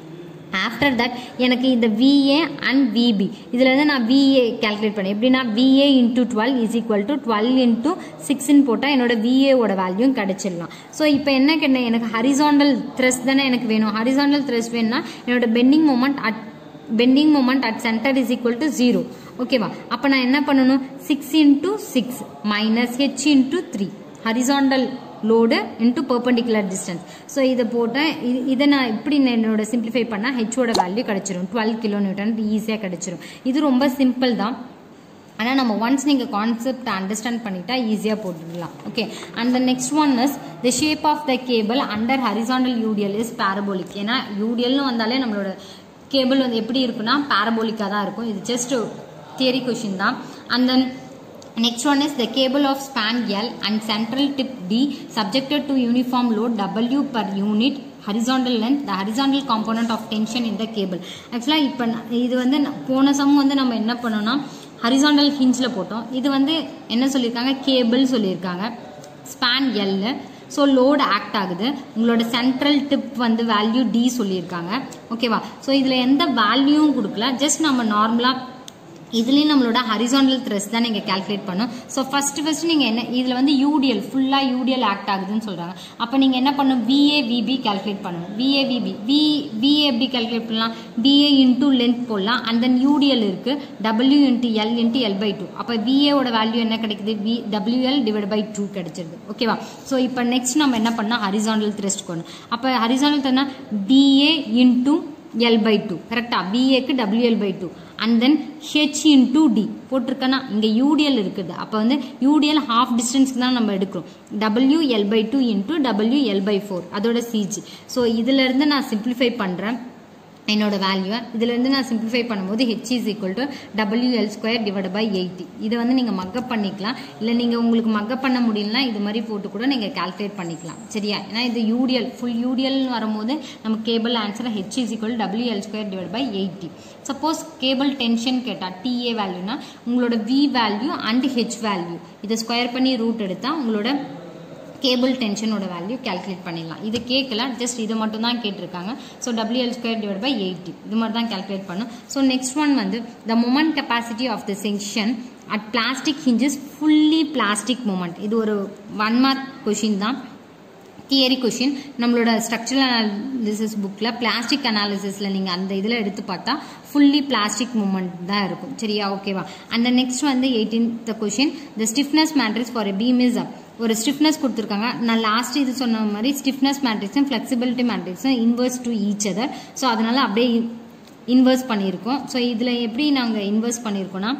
After that எனக்கு இந்த V A and V B இதில் இருந்து நான் V A கால்குலேட் பண்ணேன். எப்படின்னா V A into twelve is equal to twelve into சிக்ஸ்ன்னு போட்டால் என்னோட V A ஓட வேல்யூ கிடைச்சிடலாம். ஸோ இப்போ என்ன கேட்டேன், எனக்கு ஹரிசாண்டல் த்ரெஸ்ட் தானே எனக்கு வேணும். ஹரிசாண்டல் த்ரெஸ்ட் வேணும்னா என்னோட bending moment at bending moment at centre is equal to zero. ஓகேவா, அப்போ நான் என்ன பண்ணணும், six into six minus H into three horizontal load into perpendicular distance. So இதை போட்டேன். இது இதை நான் இப்படி என்னோட சிம்பிளிஃபை பண்ணால் ஹெச்சோட வேல்யூ கிடச்சிரும், டுவெல் கிலோ நியூட்டன் ஈஸியாக கிடச்சிரும். இது ரொம்ப சிம்பிள் தான். ஆனால் நம்ம ஒன்ஸ் நீங்கள் கான்செப்ட் அண்டர்ஸ்டாண்ட் பண்ணிட்டா ஈஸியாக போட்டுடலாம். Okay, and the next one is the shape of the cable under horizontal UDL is parabolic. ஏன்னா யூடிஎல்னு வந்தாலே நம்மளோட கேபிள் வந்து எப்படி இருக்குன்னா பேரபோலிக்காக தான் இருக்கும். இது ஜஸ்ட் தியரி கொஷின் தான். And then next one is the cable of span L and central tip D subjected to uniform load W per unit horizontal length, the horizontal component of tension in the cable. ஆக்சுவலாக இப்போ இது வந்து போன some வந்து நம்ம என்ன பண்ணோம்னா horizontal ஹிஞ்சில் போட்டோம். இது வந்து என்ன சொல்லியிருக்காங்க, கேபிள் சொல்லியிருக்காங்க, span L. So load act ஆகுது. உங்களோட சென்ட்ரல் டிப் வந்து வேல்யூ D சொல்லியிருக்காங்க. ஓகேவா, ஸோ இதில் எந்த வேல்யூவும் கொடுக்கல, ஜஸ்ட் நம்ம நார்மலாக இதுலேயும் நம்மளோட ஹரிசாண்டல் த்ரெஸ்ட் தான் நீங்கள் கால்குலேட் பண்ணும். ஸோ ஃபஸ்ட்டு ஃபஸ்ட்டு நீங்கள் என்ன இதில் வந்து யூடிஎல் ஃபுல்லாக யூடிஎல் ஆக்ட் ஆகுதுன்னு சொல்கிறாங்க. அப்போ நீங்கள் என்ன பண்ணணும், விஏ விபி கால்குலேட் பண்ணணும். விஏ விபி வி விஏ எப்படி கால்குலேட் பண்ணலாம், பிஏ இன்டூ லென்த் போடலாம். அண்ட் தென் யூடிஎல் இருக்குது W into L into L by two. அப்போ விஏவோட வேல்யூ என்ன கிடைக்குது, V WL divide by two கிடைச்சிருது. ஓகேவா, ஸோ இப்போ நெக்ஸ்ட் நம்ம என்ன பண்ணால் ஹரிசாண்டல் த்ரெஸ்ட் பண்ணணும். அப்போ ஹரிசாண்டல் த்ரெஸ்ட்னா BA into L by two, கரெக்டாக பிஏக்கு WL by two. And then H into D போட்டிருக்கேன்னா இங்கே யூடிஎல் இருக்குது. அப்போ வந்து யூடிஎல் ஹாஃப் டிஸ்டன்ஸ்க்கு தான் நம்ம எடுக்கிறோம். W L by two into W L by four அதோட சிஜி. ஸோ இதிலேருந்து நான் சிம்பிளிஃபை பண்ணுறேன் என்னோட வேல்யூவை. இதிலேருந்து நான் சிம்பிளிஃபை பண்ணும்போது H is equal to W L square divide by eight D. இதை வந்து நீங்கள் மக்கப் பண்ணிக்கலாம். இல்லை நீங்கள் உங்களுக்கு மக்கப் பண்ண முடியலனா இது மாதிரி போட்டு கூட நீங்கள் கால்குலேட் பண்ணிக்கலாம். சரியா, ஏன்னா இது யூடிஎல் ஃபுல் யூடிஎல்னு வரும்போது நம்ம cable answer H is equal W L square divide by eight D. Suppose cable tension கேட்டால் டிஏ வேல்யூனா உங்களோட V value and H value இதை ஸ்கொயர் பண்ணி ரூட் எடுத்தால் உங்களோட கேபிள் டென்ஷனோட வேல்யூ கால்குலேட் பண்ணிடலாம். இது கேட்கல, ஜஸ்ட் இது மட்டும் தான் கேட்டிருக்காங்க. ஸோ W L square divide by eight D இது மாதிரி தான் கால்குலேட் பண்ணும். ஸோ நெக்ஸ்ட் ஒன் வந்து the moment capacity of the section at plastic hinges fully plastic moment. இது ஒரு ஒன் மார்க் கொஷின் தான், தியரி கொஷின். நம்மளோட ஸ்ட்ரக்சரல் அனாலிசிஸ் புக்கில் பிளாஸ்டிக் அனாலிசிஸில் நீங்கள் அந்த இதில் எடுத்து பார்த்தா ஃபுல்லி பிளாஸ்டிக் மூமெண்ட் தான் இருக்கும். சரியா, ஓகேவா. அந்த நெக்ஸ்ட் வந்து eighteenth question, the stiffness matrix for a beam is up. ஒரு ஸ்டிஃப்னஸ் கொடுத்துருக்காங்க. நான் லாஸ்ட் இது சொன்ன மாதிரி ஸ்டிஃப்னஸ் மேட்ரிக்ஸும் ஃப்ளெக்சிபிலிட்டி மேட்ரிக்ஸும் inverse to each other. So அதனால அப்படியே இன்வர்ஸ் பண்ணியிருக்கோம். ஸோ இதில் எப்படி நாங்கள் இன்வர்ஸ் பண்ணியிருக்கோன்னா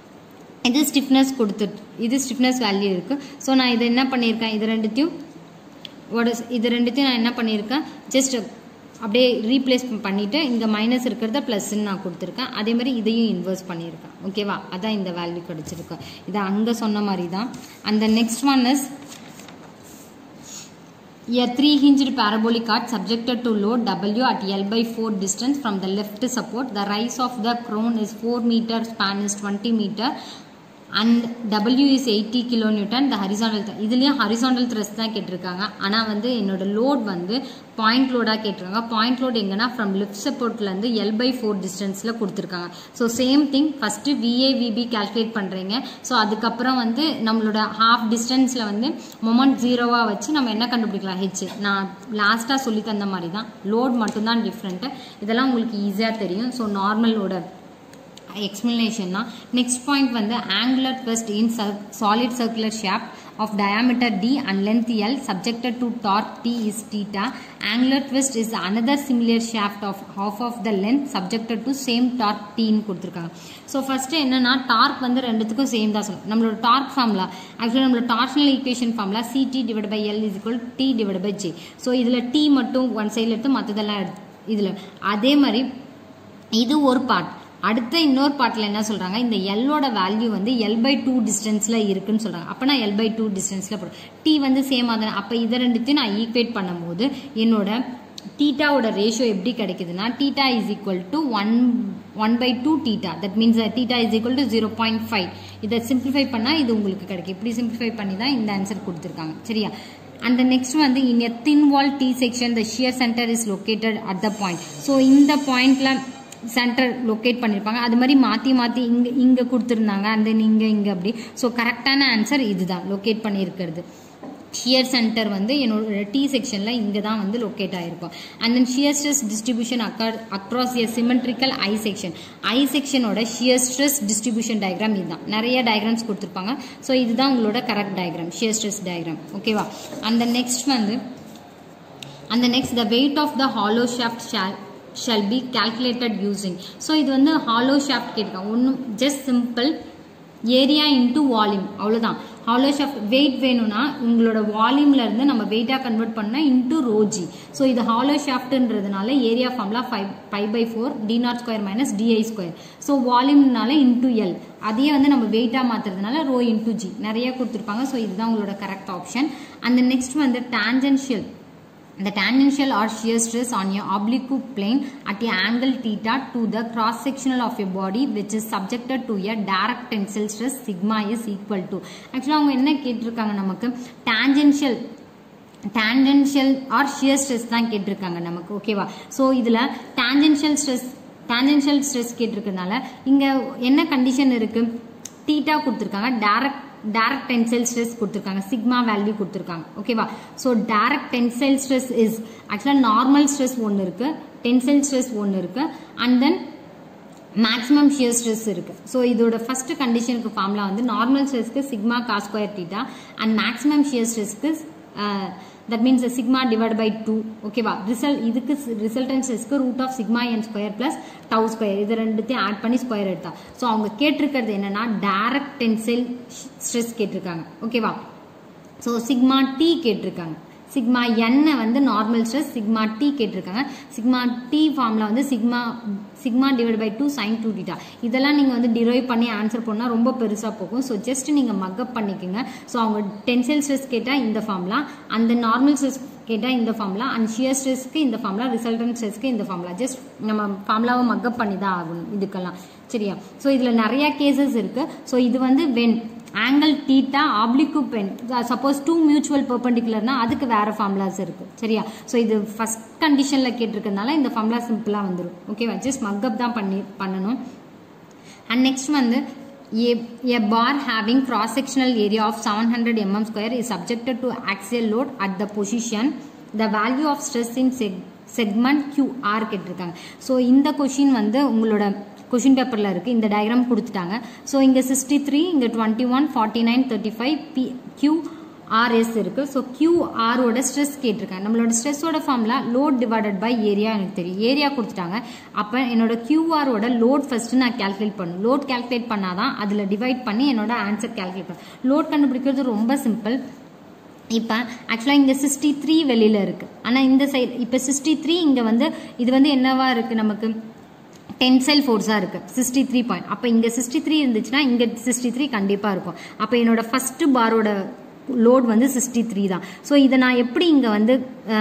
இது ஸ்டிஃப்னஸ் கொடுத்துட்டு இது ஸ்டிஃப்னஸ் வேல்யூ இருக்குது. ஸோ நான் இதை என்ன பண்ணியிருக்கேன், இது ரெண்டுத்தையும் இது ரெண்டுத்தையும் நான் என்ன பண்ணியிருக்கேன், ஜஸ்ட் அப்படியே ரீப்ளேஸ் பண்ணிவிட்டு இங்கே மைனஸ் இருக்கிறத ப்ளஸ்ன்னு நான் கொடுத்துருக்கேன். அதே மாதிரி இதையும் இன்வர்ஸ் பண்ணியிருக்கேன். ஓகேவா, அதான் இந்த வேல்யூ கிடச்சிருக்கு. இதை அங்கே சொன்ன மாதிரி தான். அந்த next one is a three-hinged parabolic arch subjected to load W at L by four distance from the left support. The rise of the crown is four meter, span is twenty meter. and W is eighty kilonewton. the horizontal இதுலயும் horizontal thrust தான் கேட்டிருக்காங்க. ஆனா வந்து என்னோட load வந்து point லோடா கேட்டிருக்காங்க. Point load எங்கன்னா from left supportல இருந்து L by four distanceல கொடுத்திருக்காங்க. So same thing first V A V B calculate பண்றீங்க. ஸோ அதுக்கப்புறம் வந்து நம்மளோட ஹாஃப் டிஸ்டன்ஸ்ல வந்து மொமெண்ட் ஜீரோவா வச்சு நம்ம என்ன கண்டுபிடிக்கலாம், ஹெச். நான் லாஸ்டா சொல்லி தந்த மாதிரி தான், லோட் மட்டும் தான் டிஃப்ரெண்ட். இதெல்லாம் உங்களுக்கு ஈஸியா தெரியும். ஸோ நார்மலோட explanation. Next point வந்து angular twist in solid circular shaft of diameter d and length L subjected to torque T is theta. Angular twist is another similar shaft of half of the length subjected to same torque T ன்னு கொடுத்திருக்காங்க. So first என்னன்னா dark வந்து ரெண்டுத்துக்கும் same தான் சொல்லணும். நம்மளோட torque formula actually நம்மளோட torsional equation formula ct divide by L is equal to T divided by J. So இதுல T மட்டும் ஒன் சைடில் எடுத்து மற்றதெல்லாம் எடுத்து இதுல அதே மாதிரி இது ஒரு பார்ட். அடுத்த இன்னொரு பார்ட்ல என்ன சொல்றாங்க, இந்த எல்லோட வேல்யூ வந்து எல் பை டூ டிஸ்டன்ஸ்ல இருக்குன்னு சொல்றாங்க. அப்ப நான் எல் பை டூ டிஸ்டன்ஸ்ல போடுறேன். டி வந்து சேம் ஆகுது. அப்ப இதை ரெண்டுத்தையும் நான் ஈக்குவேட் பண்ணும்போது என்னோட தீட்டாவோட ரேஷியோ எப்படி கிடைக்குதுன்னா theta is equal to one one by two theta. That means theta is equal to zero point five. இதை சிம்பிளிஃபை பண்ணா இது உங்களுக்கு கிடைக்கும். இப்படி சிம்பிளிஃபை பண்ணி தான் இந்த ஆன்சர் கொடுத்துருக்காங்க. சரியா? And the next one the in a thin wall T section the shear center is located at the point. So இந்த பாயிண்ட்ல சென்டர் லொக்கேட் பண்ணிருப்பாங்க. அது மாதிரி மாத்தி மாத்தி இங்க இங்க கொடுத்திருந்தாங்க. and then இங்க இங்க அப்படி. ஸோ கரெக்டான ஆன்சர் இதுதான் லொக்கேட் பண்ணியிருக்கிறது. ஷியர் சென்டர் வந்து என்னோட டி செக்ஷன்ல இங்க தான் வந்து லொக்கேட் ஆயிருக்கும். And then shear stress distribution across a symmetrical I section. I செக்ஷனோட ஷியர் ஸ்ட்ரெஸ் டிஸ்ட்ரிபியூஷன் டயக்ராம் இதுதான். நிறைய டயக்ராம்ஸ் கொடுத்துருப்பாங்க. ஸோ இதுதான் உங்களோட correct diagram, shear stress diagram. ஓகேவா? அந்த நெக்ஸ்ட் வந்து அந்த next the weight of the hollow shaft shall shall be calculated using. So இது வந்து ஹாலோ ஷாஃப்ட் கேட்காங்க. ஒன்றும் just simple area into volume, அவ்வளோதான். ஹாலோ ஷாஃப்ட் வெயிட் வேணும்னா உங்களோட வால்யூம்ல இருந்து நம்ம வெயிட்டாக கன்வெர்ட் பண்ணா இன்டூ ரோஜி. ஸோ இது ஹாலோ ஷாஃப்ட்ன்றதுனால area formula five five by four D naught square minus DI square. So வால்யூம்னால இன்டூ எல், அதையே வந்து நம்ம வெயிட்டாக மாற்றுறதுனால ரோ இன்டூ ஜி நிறைய கொடுத்துருப்பாங்க. ஸோ இதுதான் உங்களோட கரெக்ட் ஆப்ஷன். அந்த நெக்ஸ்ட் வந்து tangential. The tangential or shear stress on your oblique plane at a angle theta to the cross sectional of your body which is subjected to a direct tensile stress sigma is equal to. Actually அவங்க என்ன கேட்டிருக்காங்க, நமக்கு tangential tangential or shear stress தான் கேட்டிருக்காங்க நமக்கு. ஓகேவா? So இதுல tangential stress tangential stress கேட்டிருக்கனால இங்க என்ன கண்டிஷன் இருக்கு, தீட்டா கொடுத்துருக்காங்க, டைரக்ட் டைரக்ட் டென்சைல் ஸ்ட்ரெஸ் கொடுத்துருக்காங்க, சிக்மா வேல்யூ கொடுத்துருக்காங்க. ஓகேவா? So direct tensile stress is ஆக்சுவலாக நார்மல் ஸ்ட்ரெஸ் ஒன்று இருக்கு, டென்சைல் ஸ்ட்ரெஸ் ஒன்று இருக்கு, and then maximum shear stress இருக்கு. ஸோ இதோட ஃபர்ஸ்ட் கண்டிஷனுக்கு ஃபார்முலா வந்து நார்மல் ஸ்ட்ரெஸ்க்கு sigma cos square theta and maximum shear ஸ்ட்ரெஸ்க்கு that means sigma divided by two. ஓகேவா? ரிசல்ட் இதுக்கு ரிசல்டன்ட் ஸ்ட்ரெஸ்க்கு root of sigma N square plus tau square, இது ரெண்டுத்தையும் ஆட் பண்ணி ஸ்கொயர் எடுத்தா. ஸோ அவங்க கேட்டிருக்கிறது என்னன்னா டைரக்ட் டென்சைல் ஸ்ட்ரெஸ் கேட்டிருக்காங்க. ஓகேவா? ஸோ சிக்மா டி கேட்டிருக்காங்க. சிக்மா என் வந்து நார்மல் ஸ்ட்ரெஸ், சிக்மா டி கேட்டிருக்காங்க. சிக்மா டி ஃபார்முலா வந்து sigma sigma divide by two sine two theta. இதெல்லாம் நீங்கள் வந்து டிரைவ் பண்ணி ஆன்சர் பண்ணால் ரொம்ப பெருசாக போகும். ஸோ ஜஸ்ட் நீங்கள் மக்கப் பண்ணிக்கோங்க. ஸோ அவங்க டென்சைல் ஸ்ட்ரெஸ் கேட்டால் இந்த ஃபார்முலா, அந்த நார்மல் ஸ்ட்ரெஸ் கேட்டால் இந்த ஃபார்முலா, அண்ட் ஷியர் ஸ்ட்ரெஸ்க்கு இந்த ஃபார்முலா, ரிசல்டன்ட் ஸ்ட்ரெஸ்க்கு இந்த ஃபார்முலா. ஜஸ்ட் நம்ம ஃபார்முலாவை மக்கப் பண்ணி தான் ஆகணும் இதுக்கெல்லாம். சரியா? ஸோ இதில் நிறைய கேசஸ் இருக்கு. ஸோ இது வந்து when angle theta oblique pen suppose two mutual பெர்பெண்டிகுலர்னா அதுக்கு வேற ஃபார்முலாஸ் இருக்கு. சரியா? ஸோ இது ஃபர்ஸ்ட் கண்டிஷன்ல கேட்டிருக்கிறதுனால இந்த ஃபார்முலா சிம்பிளா வந்துடும். ஓகேவா? ஜஸ்ட் மக்கப் தான் பண்ணி பண்ணணும். அண்ட் நெக்ஸ்ட் வந்து A, a bar having cross sectional area of seven hundred millimeters square is subjected to axial load at the position. The value of stress in seg segment Q R கேட்டிருக்காங்க. So இந்த question வந்து உங்களோட question பேப்பரில் இருக்குது. இந்த diagram கொடுத்துட்டாங்க. So இங்கே sixty three, இங்கே twenty one, forty nine, thirty five P Q R S இருக்குது. ஸோ கியூஆரோட ஸ்ட்ரெஸ் கேட்டிருக்காங்க. நம்மளோட ஸ்ட்ரெஸ்ஸோட formula load divided by area எனக்கு தெரியும். ஏரியா கொடுத்துட்டாங்க. அப்போ என்னோட கியூஆரோட லோட் ஃபர்ஸ்ட் நான் கேல்குலேட் பண்ணணும். லோட் கேல்குலேட் பண்ணாதான் அதில் டிவைட் பண்ணி என்னோட ஆன்சர் கேல்குலேட் பண்ணணும். லோட் கண்டுபிடிக்கிறது ரொம்ப சிம்பிள். இப்போ ஆக்சுவலாக இங்கே சிக்ஸ்டி த்ரீ வெளியில் இருக்குது. ஆனால் இந்த சைடு இப்போ சிக்ஸ்டி த்ரீ இங்கே வந்து இது வந்து என்னவா இருக்குது, நமக்கு டென்சைல் ஃபோர்ஸாக இருக்குது சிக்ஸ்டி த்ரீ பாயிண்ட். அப்போ இங்கே சிக்ஸ்டி த்ரீ இருந்துச்சுன்னா இங்கே சிக்ஸ்டி த்ரீ கண்டிப்பாக இருக்கும். அப்போ என்னோட ஃபர்ஸ்ட் பாரோட லோட் வந்து சிக்ஸ்டி த்ரீ தான். ஸோ இதை நான் எப்படி இங்கே வந்து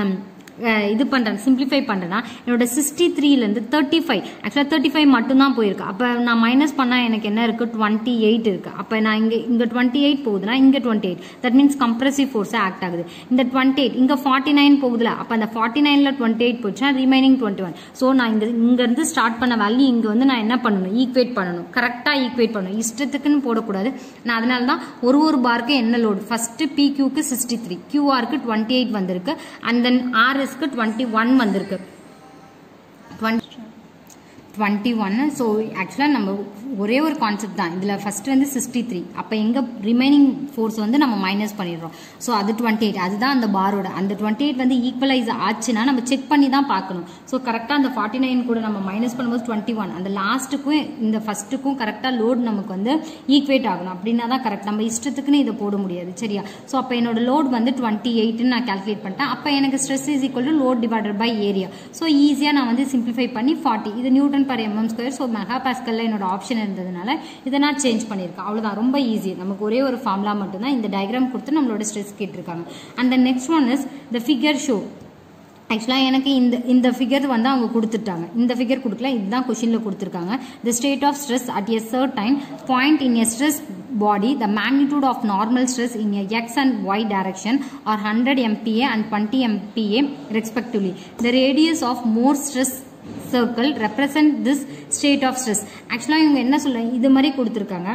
இது பண்ணுறேன், சிம்பிளிஃபை பண்ணுறேன்னா என்னோட சிக்ஸ்டி த்ரீலேருந்து தேர்ட்டி ஃபைவ் ஆக்சுவலாக தேர்ட்டி ஃபைவ் மட்டும்தான் போயிருக்கு. அப்போ நான் மைனஸ் பண்ணால் எனக்கு என்ன இருக்குது, டுவெண்ட்டி எயிட் இருக்குது. அப்போ நான் இங்கே இங்கே டுவெண்ட்டி எயிட் போகுதுன்னா இங்கே twenty eight that means compressive ஃபோர்ஸாக ஆக்ட் ஆகுது. இந்த டுவெண்ட்டி எயிட் இங்கே ஃபார்ட்டி நைன் போகுதுல, அப்போ அந்த ஃபார்ட்டி நைனில் டுவெண்ட்டி எயிட் போச்சுன்னா ரிமைனிங் டுவெண்ட்டி ஒன். ஸோ நான் இங்கே இங்கேருந்து ஸ்டார்ட் பண்ண வேல்யூ இங்கே வந்து நான் என்ன பண்ணணும், ஈக்குவேட் பண்ணணும். கரெக்டாக ஈக்குவேட் பண்ணணும், இஷ்டத்துக்குன்னு போடக்கூடாது. நான் அதனால தான் ஒரு ஒரு பாருக்கு என்ன லோடு, ஃபர்ஸ்ட் பிக்யூக்கு சிக்ஸ்டி த்ரீ, கியூஆருக்கு டுவெண்ட்டி எயிட் வந்திருக்கு, அண்ட் தென் ஆர்எஸ்க்கு டுவெண்ட்டி ஒன் வந்திருக்கு. twenty-one. ஸோ ஆக்சுவலாக நம்ம ஒரே ஒரு கான்செப்ட் தான் இதில் ஃபர்ஸ்ட் வந்து சிக்ஸ்டி த்ரீ அப்போ எங்கே ரிமைனிங் ஃபோர்ஸ் வந்து நம்ம மைனஸ் பண்ணிடுறோம். ஸோ அது டுவெண்ட்டி எயிட் அதுதான் அந்த பாரோட அந்த டுவெண்ட்டி எயிட் வந்து ஈக்குவலைஸ் ஆச்சுன்னா நம்ம செக் பண்ணி தான் பார்க்கணும். ஸோ கரெக்டாக அந்த ஃபார்ட்டி நைன் கூட நம்ம மைனஸ் பண்ணும்போது டுவெண்ட்டி ஒன் அந்த லாஸ்ட்டுக்கும் இந்த ஃபர்ஸ்ட்டுக்கும் கரெக்டாக லோட் நமக்கு வந்து ஈக்குவேட் ஆகணும். அப்படின்னா தான் கரெக்ட். நம்ம இஷ்டத்துக்குன்னு இதை போட முடியாது சரியா. ஸோ அப்போ என்னோட லோட் வந்து டுவெண்ட்டி எயிட்னு நான் கால்குலேட் பண்ணிட்டேன். அப்போ எனக்கு stress is equal to load divided by area. So ஈஸியாக நான் வந்து சிம்பிளிஃபை பண்ணி ஃபார்ட்டி இது newton per mm square. So mega பாஸ்கல்ல என்னோட ஆப்ஷன் இருந்ததுனால இதை நான் சேஞ்ச் பண்ணியிருக்கேன். அவ்வளோதான், ரொம்ப ஈஸி. நமக்கு ஒரே ஒரு ஃபார்முலா மட்டும்தான் இந்த டயக்ராம் கொடுத்து நம்மளோட ஸ்ட்ரெஸ் கேட்டிருக்காங்க. And the next one is the figure show. ஆக்சுவலாக எனக்கு இந்த இந்த ஃபிகர் வந்து அவங்க கொடுத்துட்டாங்க. இந்த ஃபிகர் கொடுக்கல, இதுதான் கொஷினில் கொடுத்துருக்காங்க. The state of stress at a certain point in a stress body, the magnitude of normal stress in a x and y direction are one hundred M P A and twenty M P A respectively. The radius of more stress circle represent this state of stress. Actually இவங்க என்ன சொல்றாங்க, இது மாதிரி கொடுத்துருக்காங்க.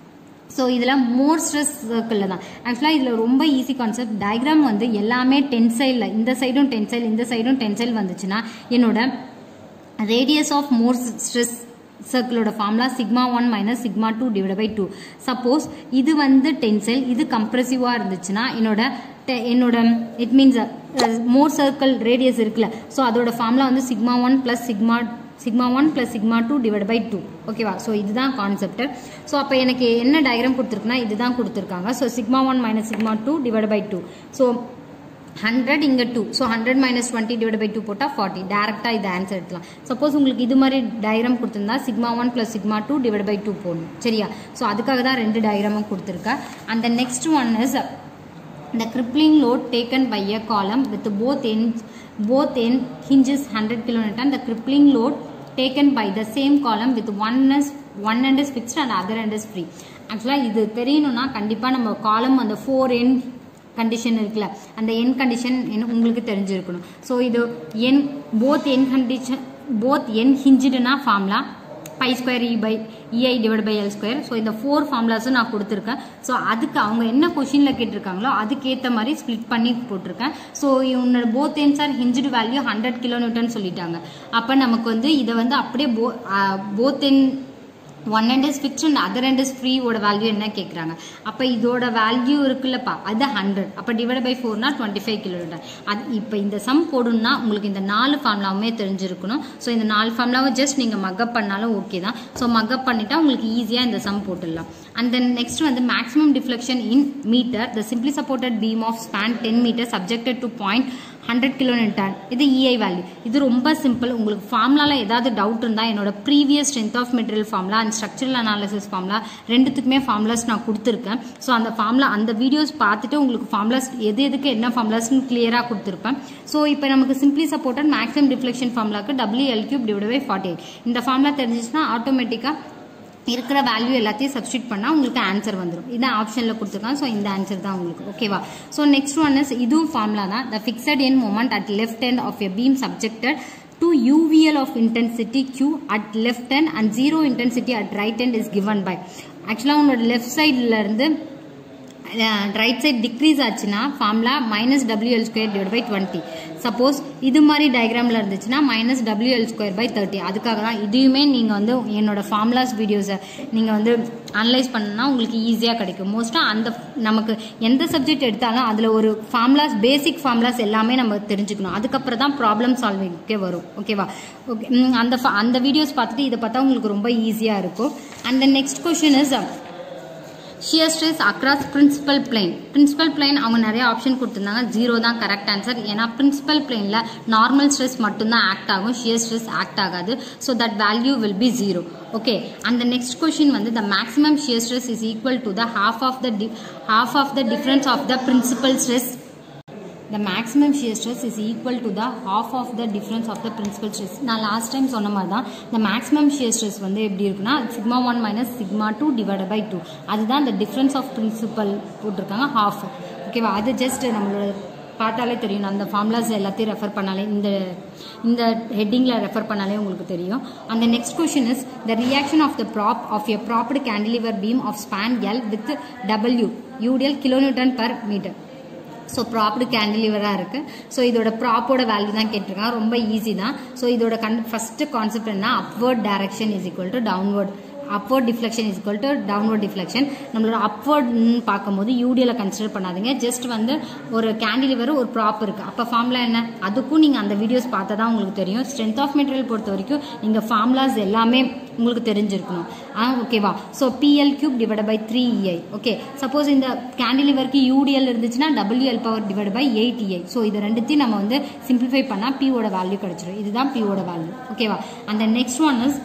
So இதில் மோர் stress சர்க்கிளில் தான். ஆக்சுவலாக இதில் ரொம்ப ஈஸி கான்செப்ட். டயக்ராம் வந்து எல்லாமே டென்சைலில் இந்த சைடும் டென்சைல் இந்த சைடும் டென்சைல் வந்துச்சுன்னா என்னோட ரேடியஸ் ஆஃப் மோர் ஸ்ட்ரெஸ் சர்க்கிளோட formula sigma one minus sigma two divide by two. Suppose இது வந்து டென்சைல் இது கம்ப்ரெசிவாக இருந்துச்சுன்னா என்னோட என்னோட it means Mohr circle radius இருக்குல்ல, ஸோ அதோட ஃபார்முலா வந்து sigma one plus sigma sigma one plus sigma two divide by two. ஓகேவா. ஸோ இதுதான் கான்செப்ட். ஸோ அப்போ எனக்கு என்ன டயக்ராம் கொடுத்துருக்குன்னா இதுதான் கொடுத்துருக்காங்க. So sigma one minus sigma two divide by two. So hundred இங்கே two. So hundred minus twenty divide by two போட்டால் ஃபார்ட்டி. டேரெக்டாக இது ஆன்சர் எடுத்துலாம். சப்போஸ் உங்களுக்கு இது மாதிரி டயக்ராம் கொடுத்துருந்தா sigma one plus sigma two divide by two போடணும் சரியா. ஸோ அதுக்காக தான் ரெண்டு டயக்ராமும் கொடுத்துருக்கேன். அந்த next one is the crippling load taken by a column with both ends both end hinges one hundred kilonewton. The crippling load taken by the same column with one is one end is fixed and other end is free. ஆக்சுவலாக இது தெரியணும்னா கண்டிப்பாக நம்ம காலம் அந்த four end condition இருக்குல்ல, அந்த என் condition உங்களுக்கு தெரிஞ்சிருக்கணும். ஸோ இது end both end condition both end ஹிஞ்சுடுனா formula pi square E pi EI divide by L square. So இந்த ஃபோர் ஃபார்முலாஸும் நான் கொடுத்துருக்கேன். ஸோ அதுக்கு அவங்க என்ன கொஷினில் கேட்டிருக்காங்களோ அதுக்கேற்ற மாதிரி ஸ்ப்ளிட் பண்ணி போட்டிருக்கேன். ஸோ உன்னோட both ends are hinged value hundred kilo newton சொல்லிட்டாங்க. அப்போ நமக்கு வந்து இதை வந்து அப்படியே போ both end one end is fixed and other end is free ஓட வேல்யூ என்ன கேட்குறாங்க. அப்போ இதோட வேல்யூ இருக்குல்லப்பா அது ஹண்ட்ரட். அப்போ டிவைட் பை ஃபோர்னா டுவெண்ட்டி ஃபைவ் கிலோமீட்டர். அது இப்போ இந்த சம் போடணும்னா உங்களுக்கு இந்த நாலு ஃபார்முலாவுமே தெரிஞ்சிருக்கணும். ஸோ இந்த நாலு ஃபார்முலாவை ஜஸ்ட் நீங்கள் மக்கப் பண்ணாலும் ஓகே தான். ஸோ மக்கப் பண்ணிட்டா உங்களுக்கு ஈஸியாக இந்த சம் போட்டுடலாம். அண்ட் தென் நெக்ஸ்ட் வந்து maximum deflection in metre the simply supported beam of span ten metre subjected to point hundred kilo newton. இது இஐ வேல்யூ. இது ரொம்ப சிம்பிள். உங்களுக்கு ஃபார்முலாவில் ஏதாவது டவுட் இருந்தால் என்னோட previous strength of material formula and structural analysis formula ரெண்டுத்துக்குமே formulas நான் கொடுத்துருக்கேன். ஸோ அந்த ஃபார்முலா அந்த வீடியோஸ் பார்த்துட்டு உங்களுக்கு ஃபார்முலாஸ் எது எதுக்கு என்ன ஃபார்முலாஸ்னு கிளியராக கொடுத்துருப்பேன். ஸோ இப்போ நமக்கு சிம்பிளி சப்போர்ட்டட் மேக்ஸிமம் டிஃப்ளெக்ஷன் ஃபார்முலாக்கு W L cube divide by forty eight. இந்த ஃபார்முலா தெரிஞ்சிச்சுன்னா ஆட்டோமேட்டிக்காக இருக்கிற வேல்யூ எல்லாத்தையும் சப்ஸ்டியூட் பண்ணால் உங்களுக்கு ஆன்சர் வந்துடும். இதான் ஆப்ஷனில் கொடுத்துருக்காங்க. ஸோ இந்த ஆன்சர் தான் உங்களுக்கு ஓகேவா. ஸோ நெக்ஸ்ட் ஒன் இஸ் இதுவும் ஃபார்முலா தான். The fixed end moment at left end of a beam subjected to U V L of intensity Q at left end and zero intensity at right end is given by. ஆக்சுவலாக உங்களோட left சைடில் இருந்து right side decrease ஆச்சுன்னா formula minus W L square divide by twenty. Suppose இது மாதிரி டயக்ராமில் இருந்துச்சுன்னா minus W L square by thirty. அதுக்காக தான் இதையுமே நீங்கள் வந்து என்னோட ஃபார்முலாஸ் வீடியோஸை நீங்கள் வந்து அனலைஸ் பண்ணணும்னா உங்களுக்கு ஈஸியாக கிடைக்கும். மோஸ்ட்டாக அந்த நமக்கு எந்த சப்ஜெக்ட் எடுத்தாலும் அதில் ஒரு ஃபார்முலாஸ் பேசிக் ஃபார்முலாஸ் எல்லாமே நம்ம தெரிஞ்சுக்கணும். அதுக்கப்புறம் தான் ப்ராப்ளம் சால்விங்கே வரும் ஓகேவா. ஓகே அந்த அந்த வீடியோஸ் பார்த்துட்டு இதை பார்த்தா உங்களுக்கு ரொம்ப ஈஸியாக இருக்கும். And the next question is shear stress across principal plane. principal plane அவங்க நிறைய ஆப்ஷன் கொடுத்துருந்தாங்க. ஜீரோ தான் கரெக்ட் ஆன்சர். ஏன்னா principal planeல நார்மல் ஸ்ட்ரெஸ் மட்டும்தான் ஆக்ட் ஆகும், shear stress ஆக்ட் ஆகாது. So that value will be zero. Okay. அந்த நெக்ஸ்ட் கொஷின் வந்து the maximum shear stress is equal to the half of the half of the difference of the principal stress. The maximum shear stress is equal to the half of the difference of the principal stress. நான் last time சொன்ன மாதிரி தான் the maximum shear stress வந்து எப்படி இருக்குன்னா sigma one minus sigma two divide by two. அதுதான் the difference of principal போட்டிருக்காங்க half. ஓகேவா. அது ஜஸ்ட் நம்மளோட பார்த்தாலே தெரியும். அந்த ஃபார்முலாஸ் எல்லாத்தையும் ரெஃபர் பண்ணாலே இந்த இந்த ஹெட்டிங்கில் ரெஃபர் பண்ணாலே உங்களுக்கு தெரியும். அந்த next question is the reaction of the prop of a propped cantilever beam of span L with W UDL kilo newton per metre. So propped கேண்டிலிவராக இருக்குது. ஸோ இதோட ப்ராப்போட வேல்யூ தான் கேட்டிருக்காங்க. ரொம்ப ஈஸி தான். ஸோ இதோட கன் ஃபஸ்ட்டு கான்செப்ட் என்ன, upward direction is equal to downward, upward deflection is equal to downward deflection. நம்மளோட upward பார்க்கும்போது யூடிஎல கன்சிடர் பண்ணாதீங்க. ஜஸ்ட் வந்து ஒரு கேண்டிலிவர் ஒரு ப்ராப் இருக்கு. அப்போ ஃபார்முலா என்ன, அதுக்கும் நீங்கள் அந்த வீடியோஸ் பார்த்தா தான் உங்களுக்கு தெரியும். ஸ்ட்ரென்த் ஆஃப் மெட்டீரியல் பொறுத்த வரைக்கும் நீங்கள் ஃபார்முலாஸ் எல்லாமே உங்களுக்கு தெரிஞ்சிருக்கணும். ஆ ஓகேவா. So P L cube divide by three EI. Okay, suppose இந்த கேண்டிலிவருக்கு யூடிஎல் இருந்துச்சுன்னா W L power divide by eight EI. So இது ரெண்டுத்தையும் நம்ம வந்து சிம்பிளிஃபை பண்ணால் பியோட வேல்யூ கிடைச்சிடும். இதுதான் பியோட வேல்யூ. ஓகேவா. அந்த next one is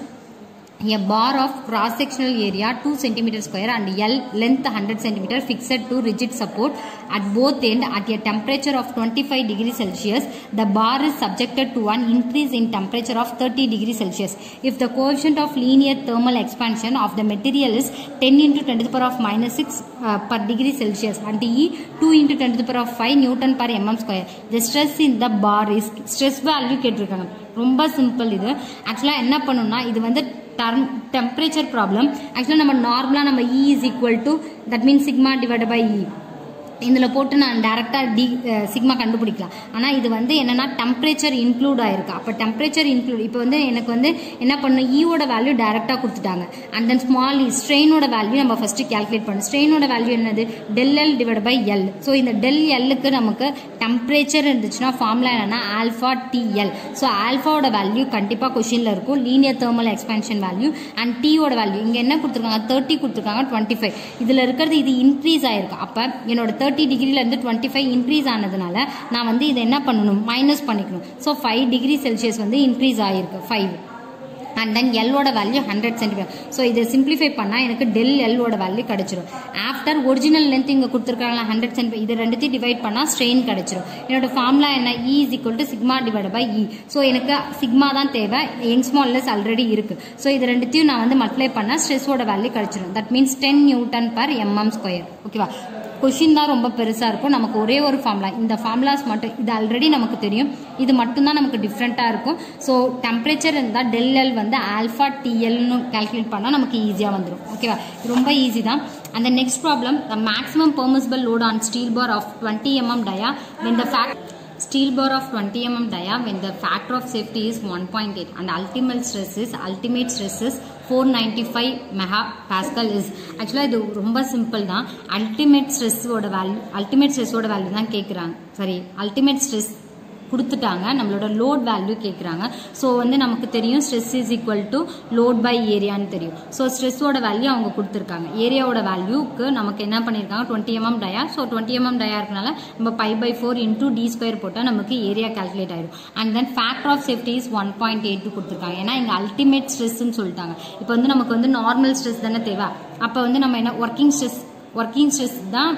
a bar of cross sectional area two centimeters square and L length one hundred centimeters fixed to rigid support at both end at a temperature of twenty-five degrees Celsius. The bar is subjected to an increase in temperature of thirty degrees Celsius. If the coefficient of linear thermal expansion of the material is ten into ten to the power of minus six uh, per degree Celsius and E two into ten to the power of five Newton per mm square, the stress in the bar is stress value கேட்டிருக்காங்க. ரொம்ப simple. இது ஆக்சுவலாக என்ன பண்ணுன்னா, இது வந்து temperature problem. Actually நம்ம நார்மலா நம்ம E is equal to that means sigma divided by E இதில் போட்டு நான் டேரெக்டாக டி சிக்மா கண்டுபிடிக்கலாம். ஆனால் இது வந்து என்னென்னா டெம்பரேச்சர் இன்க்ளூட் ஆகிருக்கு. அப்போ டெம்பரேச்சர் இன்க்ளூட் இப்போ வந்து எனக்கு வந்து என்ன பண்ணணும், ஈயோட வேல்யூ டேரெக்டாக கொடுத்துட்டாங்க. அண்ட் தென் ஸ்மால் இ ஸ்ட்ரெயினோட வேல்யூ நம்ம ஃபஸ்ட்டு கேல்குலேட் பண்ணணும். ஸ்ட்ரெயினோட வேல்யூ என்னது, del L divide by L. So இந்த டெல் எல்லுக்கு நமக்கு டெம்பரேச்சர் இருந்துச்சுன்னா ஃபார்முலா என்னன்னா ஆல்ஃபா டிஎல். ஸோ ஆல்ஃபாவோட வேல்யூ கண்டிப்பாக கொஷினில் இருக்கும், linear thermal expansion value. And டியோட வேல்யூ இங்கே என்ன கொடுத்துருக்காங்க, தேர்ட்டி கொடுத்துருக்காங்க, டுவெண்ட்டி ஃபைவ் இதில் இருக்கிறது இது இன்க்ரீஸ் ஆகிருக்கு. அப்போ என்னோட தேர்ட்டி டிகிரில இருந்து டுவெண்ட்டி ஃபைவ் இன்க்ரீஸ் ஆனதுனால நான் வந்து இதை என்ன பண்ணணும், மைனஸ் பண்ணிக்கணும். ஸோ ஃபைவ் டிகிரி செல்சியஸ் வந்து இன்க்ரீஸ் ஆகிருக்கு, ஃபைவ். அண்ட் தென் எல்லோட வேல்யூ ஹண்ட்ரட் சென்டிமீட்டர். ஸோ இதை சிம்பிளிஃபை பண்ணால் எனக்கு டெல் எல்லோட வேல்யூ கிடைச்சிரும். ஆஃப்டர் ஒரிஜினல் லென்த் இங்கே கொடுத்துருக்காங்களா ஹண்ட்ரட் சென்டிமீட்டர், இது ரெண்டுத்தையும் டிவைட் பண்ணால் ஸ்ட்ரெயின் கிடைச்சிரும். என்னோட ஃபார்முலா என்ன, E is equal to sigma divide by E. So எனக்கு சிக்மா தான் தேவை, யங்ஸ் மாடுலஸ் ஆல்ரெடி இருக்கு. ஸோ இது ரெண்டுத்தையும் நான் வந்து மல்டிப்ளை பண்ணால் ஸ்ட்ரெஸ்ஸோட வேல்யூ கிடைச்சிரும். That means ten newton per mm square. ஓகேவா. கொஷின் தான் ரொம்ப பெருசாக இருக்கும். நமக்கு ஒரே ஒரு ஃபார்முலா, இந்த ஃபார்முலாஸ் மட்டும், இது ஆல்ரெடி நமக்கு தெரியும், இது மட்டும்தான் நமக்கு டிஃப்ரெண்ட்டாக இருக்கும். ஸோ டெம்பரேச்சர் இருந்தால் டெல் எல் வந்து ஆல்ஃபா டிஎல்னு கால்குலேட் பண்ணால் நமக்கு ஈஸியாக வந்துடும். ஓகேவா, ரொம்ப ஈஸி தான். And the next problem, the maximum permissible load on steel bar of twenty millimeter dia when the fact steel bar of twenty millimeter dia when the factor of safety is one point eight and ultimate stress is ultimate stress is four ninety-five megapascal is. Actually இது ரொம்ப simple தான். ultimate stress ஓட value ultimate stress ஓட value தான் கேக்குறாங்க. Sorry ultimate stress கொடுத்துட்டாங்க, நம்மளோட load value கேட்குறாங்க. ஸோ வந்து நமக்கு தெரியும் stress is equal to load by ஏரியான்னு தெரியும். ஸோ ஸ்ட்ரெஸ்ஸோட வேல்யூ அவங்க கொடுத்துருக்காங்க. ஏரியாவோட வேல்யூக்கு நமக்கு என்ன பண்ணியிருக்காங்க, twenty mm dia. So twenty mm dia இருக்கனால நம்ம pi pi four into D square போட்டால் நமக்கு ஏரியா கால்குலேட் ஆயிடும். And then factor of safety is one point eight கொடுத்துருக்காங்க. ஏன்னா இங்கே அல்டிமேட் ஸ்ட்ரெஸ்ன்னு சொல்லிட்டாங்க. இப்போ வந்து நமக்கு வந்து நார்மல் ஸ்ட்ரெஸ் தானே தேவை. அப்போ வந்து நம்ம என்ன ஒர்க்கிங் ஸ்ட்ரெஸ் ஒர்க்கிங் ஸ்ட்ரெஸ் தான்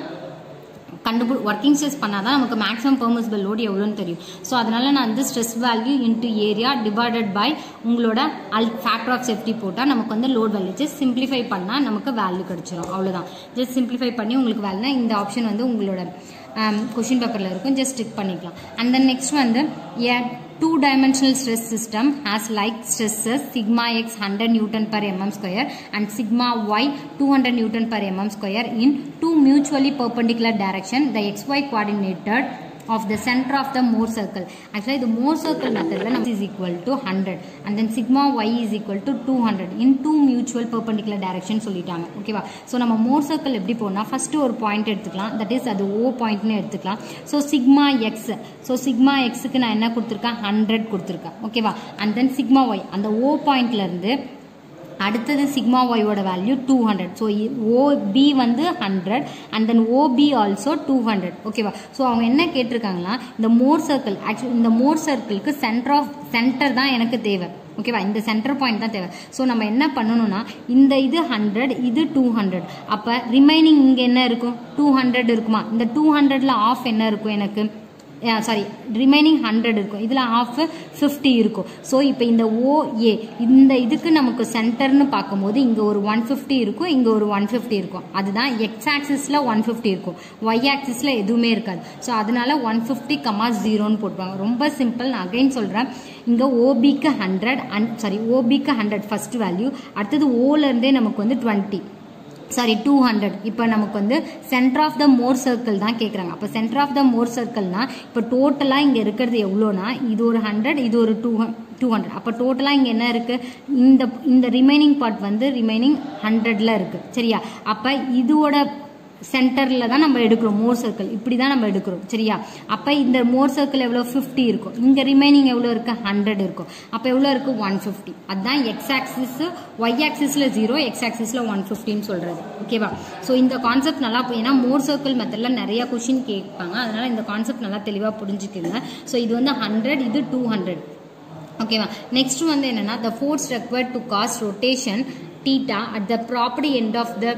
கண்டுபி ஒர்க்கிங் ஸ்ட்ரெஸ் பண்ணால் தான் நமக்கு மேக்ஸிமம் பெர்மிசிபிள் லோடு எவ்வளோன்னு தெரியும். ஸோ அதனால நான் வந்து stress value into area divided by உங்களோட அல் ஃபேக்டர் ஆஃப் சேஃப்டி போட்டால் நமக்கு வந்து லோட் வேல்யூ ஜஸ்ட் சிம்பிளிஃபை பண்ணால் நமக்கு வேல்யூ கிடச்சிரும். அவ்வளோதான். ஜஸ்ட் சிம்பிளிஃபை பண்ணி உங்களுக்கு வேல்யூனா இந்த ஆப்ஷன் வந்து உங்களோட கொஷின் பேப்பரில் இருக்கும். ஜஸ்ட் டிக் பண்ணிக்கலாம். அண்ட் தென் நெக்ஸ்ட் வந்து A two dimensional stress system has like stresses sigma x one hundred newton per mm square and sigma y two hundred newton per mm square in two mutually perpendicular direction. The xy coordinated of the center of the Mohr circle. Actually the Mohr circle method is equal to one hundred and then sigma y is equal to two hundred in two mutual perpendicular direction சொல்லிட்டாங்க. ஓகேவா. So நம்ம Mohr circle எப்படி போனா first ஒரு point எடுத்துக்கலாம். That is அது O பாயிண்ட்னு எடுத்துக்கலாம். So sigma X so sigma எக்ஸுக்கு நான் என்ன கொடுத்துருக்கேன், ஹண்ட்ரட் கொடுத்துருக்கேன். ஓகேவா. அண்ட் தென் சிக்மா ஒய் அந்த O பாயிண்ட்ல இருந்து அடுத்தது சிக்மா ஒயோட value two hundred. So O P வந்து hundred and then O P also two hundred. ஓகேவா. ஸோ அவங்க என்ன கேட்டிருக்காங்கன்னா இந்த மோர் சர்க்கிள் ஆக்சுவலி இந்த மோர் சர்க்கிளுக்கு சென்டர் ஆஃப் சென்டர் தான் எனக்கு தேவை. ஓகேவா. இந்த சென்டர் பாயிண்ட் தான் தேவை. ஸோ நம்ம என்ன பண்ணணும்னா இந்த இது ஹண்ட்ரட் இது டூ ஹண்ட்ரட் அப்போ ரிமைனிங் இங்கே என்ன இருக்கும், டூ ஹண்ட்ரட் இருக்குமா. இந்த டூ ஹண்ட்ரட்ல ஆஃப் என்ன இருக்கும் எனக்கு, சாரி ரிமைனிங் ஹண்ட்ரட் இருக்கும். இதில் ஆஃப் ஃபிஃப்டி இருக்கும். ஸோ இப்போ இந்த ஓஏ இந்த இதுக்கு நமக்கு சென்டர்னு பார்க்கும்போது இங்கே ஒரு ஒன் ஃபிஃப்டி இருக்கும், இங்கே ஒரு ஒன் ஃபிஃப்டி இருக்கும். அதுதான் எக்ஸ் ஆக்சிஸில் ஒன் ஃபிஃப்டி இருக்கும், ஒய் ஆக்சிஸில் எதுவுமே இருக்காது. ஸோ அதனால ஒன் ஃபிஃப்டி கமா ஜீரோன்னு போட்டுவாங்க. ரொம்ப சிம்பிள். நான் அகைன் சொல்கிறேன். இங்கே ஓபிக்கு ஹண்ட்ரட் அண்ட் சாரி ஓபிக்கு ஹண்ட்ரட் ஃபர்ஸ்ட் வேல்யூ. அடுத்தது ஓலேருந்தே நமக்கு வந்து டுவெண்ட்டி சாரி டூ ஹண்ட்ரட். இப்போ நமக்கு வந்து centre of the Mohr circle தான் கேட்குறாங்க. அப்போ சென்டர் ஆஃப் த மோர் சர்க்கிள்னா இப்போ டோட்டலாக இங்கே இருக்கிறது எவ்வளோனா இது ஒரு ஹண்ட்ரட், இது ஒரு டூ டூ ஹண்ட்ரட். அப்போ டோட்டலாக இங்கே என்ன இருக்குது, இந்த இந்த ரிமைனிங் பார்ட் வந்து ரிமைனிங் ஹண்ட்ரட்ல இருக்குது. சரியா? அப்போ இதோட சென்டரில் தான் நம்ம எடுக்கிறோம் மோர் சர்க்கிள், இப்படி தான் நம்ம எடுக்கிறோம். சரியா? அப்போ இந்த மோர் சர்க்கிள் எவ்வளோ ஃபிஃப்டி இருக்கும், இங்கே ரிமைனிங் எவ்வளோ இருக்குது ஹண்ட்ரட் இருக்கும். அப்போ எவ்வளோ இருக்குது ஒன் ஃபிஃப்டி. அதுதான் எக்ஸ் ஆக்சிஸ், ஒய் ஆக்சிஸில் ஜீரோ, எக்ஸ் ஆக்சிஸில் ஒன் ஃபிஃப்டின்னு சொல்கிறது. ஓகேவா? ஸோ இந்த கான்செப்ட் நல்லா, ஏன்னா மோர் சர்க்கிள் மெத்தடில் நிறைய கொஷின் கேட்பாங்க, அதனால் இந்த கான்செப்ட் நல்லா தெளிவாக புரிஞ்சுக்குங்க. ஸோ இது வந்து ஹண்ட்ரட், இது டூ ஹண்ட்ரட். ஓகேவா? நெக்ஸ்ட் வந்து என்னென்னா the force required to cause rotation theta at the proper end of the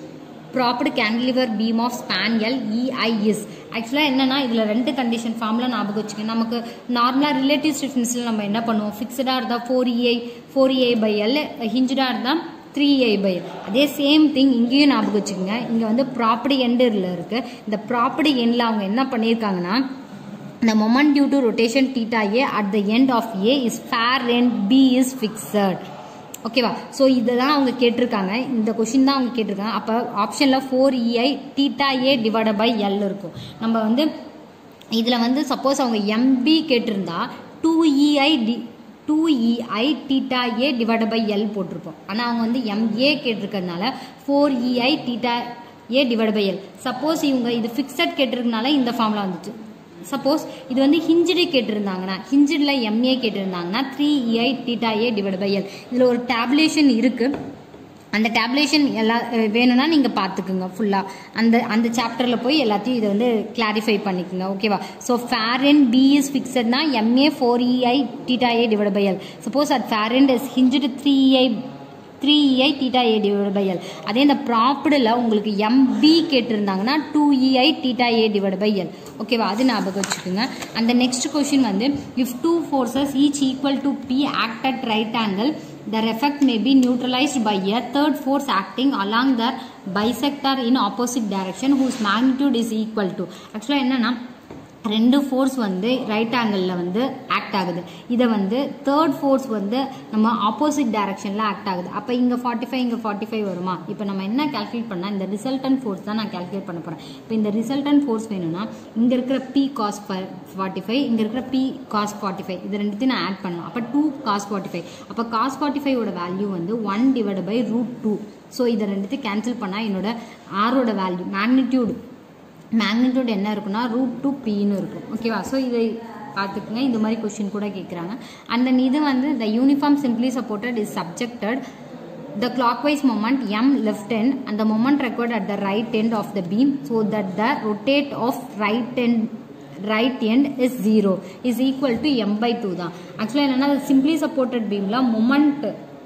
proper cantilever beam of span L E I is. ஆக்சுவலாக என்னன்னா இதில் ரெண்டு கண்டிஷன் ஃபார்ம்லாம் ஞாபகம் வச்சுக்கோங்க. நமக்கு நார்மலாக ரிலேட்டிவ் ஸ்டிஃப்னஸில் நம்ம என்ன பண்ணுவோம், ஃபிக்ஸடாக இருந்தால் four EI four EI by L, ஹிஞ்சடாக இருந்தால் த்ரீ இஐ பை எல். அதே சேம் திங் இங்கேயும் ஞாபகம் வச்சுக்கோங்க. இங்கே வந்து ப்ராப்பர்ட்டி எண்டில் இருக்குது. இந்த ப்ராப்பர்ட்டி எண்டில் அவங்க என்ன பண்ணியிருக்காங்கன்னா, the moment due to rotation theta A at the end of A is fair and B is fixed. ஓகேவா? ஸோ இதுதான் அவங்க கேட்டிருக்காங்க, இந்த கொஷின் தான் அவங்க கேட்டிருக்காங்க. அப்போ ஆப்ஷனில் four EI theta A divide by L இருக்கும். நம்ம வந்து இதில் வந்து சப்போஸ் அவங்க எம்பி கேட்டிருந்தா two EI D two EI theta A divide by L போட்டிருப்போம். ஆனால் அவங்க வந்து எம்ஏ கேட்டிருக்கிறதுனால four EI theta A divide by L. Suppose இவங்க இது ஃபிக்ஸட் கேட்டிருக்கனால இந்த ஃபார்முலா வந்துச்சு. சப்போஸ் இது வந்து ஹிஞ்சடு கேட்டிருந்தாங்கன்னா, ஹிஞ்சடில் எம்ஏ கேட்டிருந்தாங்கன்னா three EI theta A divide by L. இதில் ஒரு டேப்லேஷன் இருக்குது. அந்த டேப்லேஷன் எல்லா வேணும்னா நீங்கள் பார்த்துக்குங்க ஃபுல்லாக. அந்த அந்த சாப்டரில் போய் எல்லாத்தையும் இதை வந்து கிளாரிஃபை பண்ணிக்கோங்க. ஓகேவா? So far end P is ஃபிக்ஸட்னா M A four EI theta A divide by L. Suppose at far end is hinged three E I three EI theta A divide by L. அதே இந்த ப்ராப்பர்டில் உங்களுக்கு எம்பி கேட்டிருந்தாங்கன்னா two EI theta A divide by L. ஓகேவா? அது ஞாபகம் வச்சுக்கோங்க. அந்த நெக்ஸ்ட் கொஸ்டின் வந்து if two forces each equal to P act at right angle the effect may be neutralized by a third force acting along the bisector in opposite direction whose magnitude is equal to. ஆக்சுவலாக என்னன்னா ரெண்டு force வந்து right ஆங்கிளில் வந்து act ஆகுது. இதை வந்து third force வந்து நம்ம ஆப்போசிட் டைரக்ஷனில் ஆக்ட் ஆகுது. அப்போ இங்கே ஃபார்ட்டி ஃபைவ் இங்கே ஃபார்ட்டி ஃபைவ் வருமா? இப்போ நம்ம என்ன கால்குலேட் பண்ணால் இந்த ரிசல்டன்ட் ஃபோர்ஸ் தான் நான் கால்குலேட் பண்ண போகிறேன். இப்போ இந்த ரிசல்டன்ட் ஃபோர்ஸ் வேணும்னா இங்கே இருக்கிற பி காஸ் ஃபார்ட்டி ஃபைவ் இங்கே இருக்கிற பி காஸ் ஃபார்ட்டி ஃபைவ் இது ரெண்டுத்தையும் நான் ஆட் பண்ணலாம். அப்போ டூ காஸ் ஃபார்ட்டி ஃபைவ் அப்போ காஸ் ஃபார்ட்டி ஃபைவோட வேல்யூ வந்து one divide by root two. So இதை ரெண்டுத்தையும் கேன்சல் பண்ணால் என்னோட ஆரோட வேல்யூ மேக்னிடியூட் மேக்னிடியூட் என்ன இருக்குன்னா ரூட் டூ பின்னு இருக்கும். ஓகேவா? ஸோ இதை பார்த்துக்குங்க. இந்த மாதிரி கொஸ்டின் கூட கேட்குறாங்க. அண்ட் தென் இது வந்து the uniform simply supported is subjected the clockwise moment m left end and the moment required at the right end of the beam so that the rotate of right end right end is zero is equal to m by two தான். ஆக்சுவலாக என்னன்னா simply supported பீம்ல moment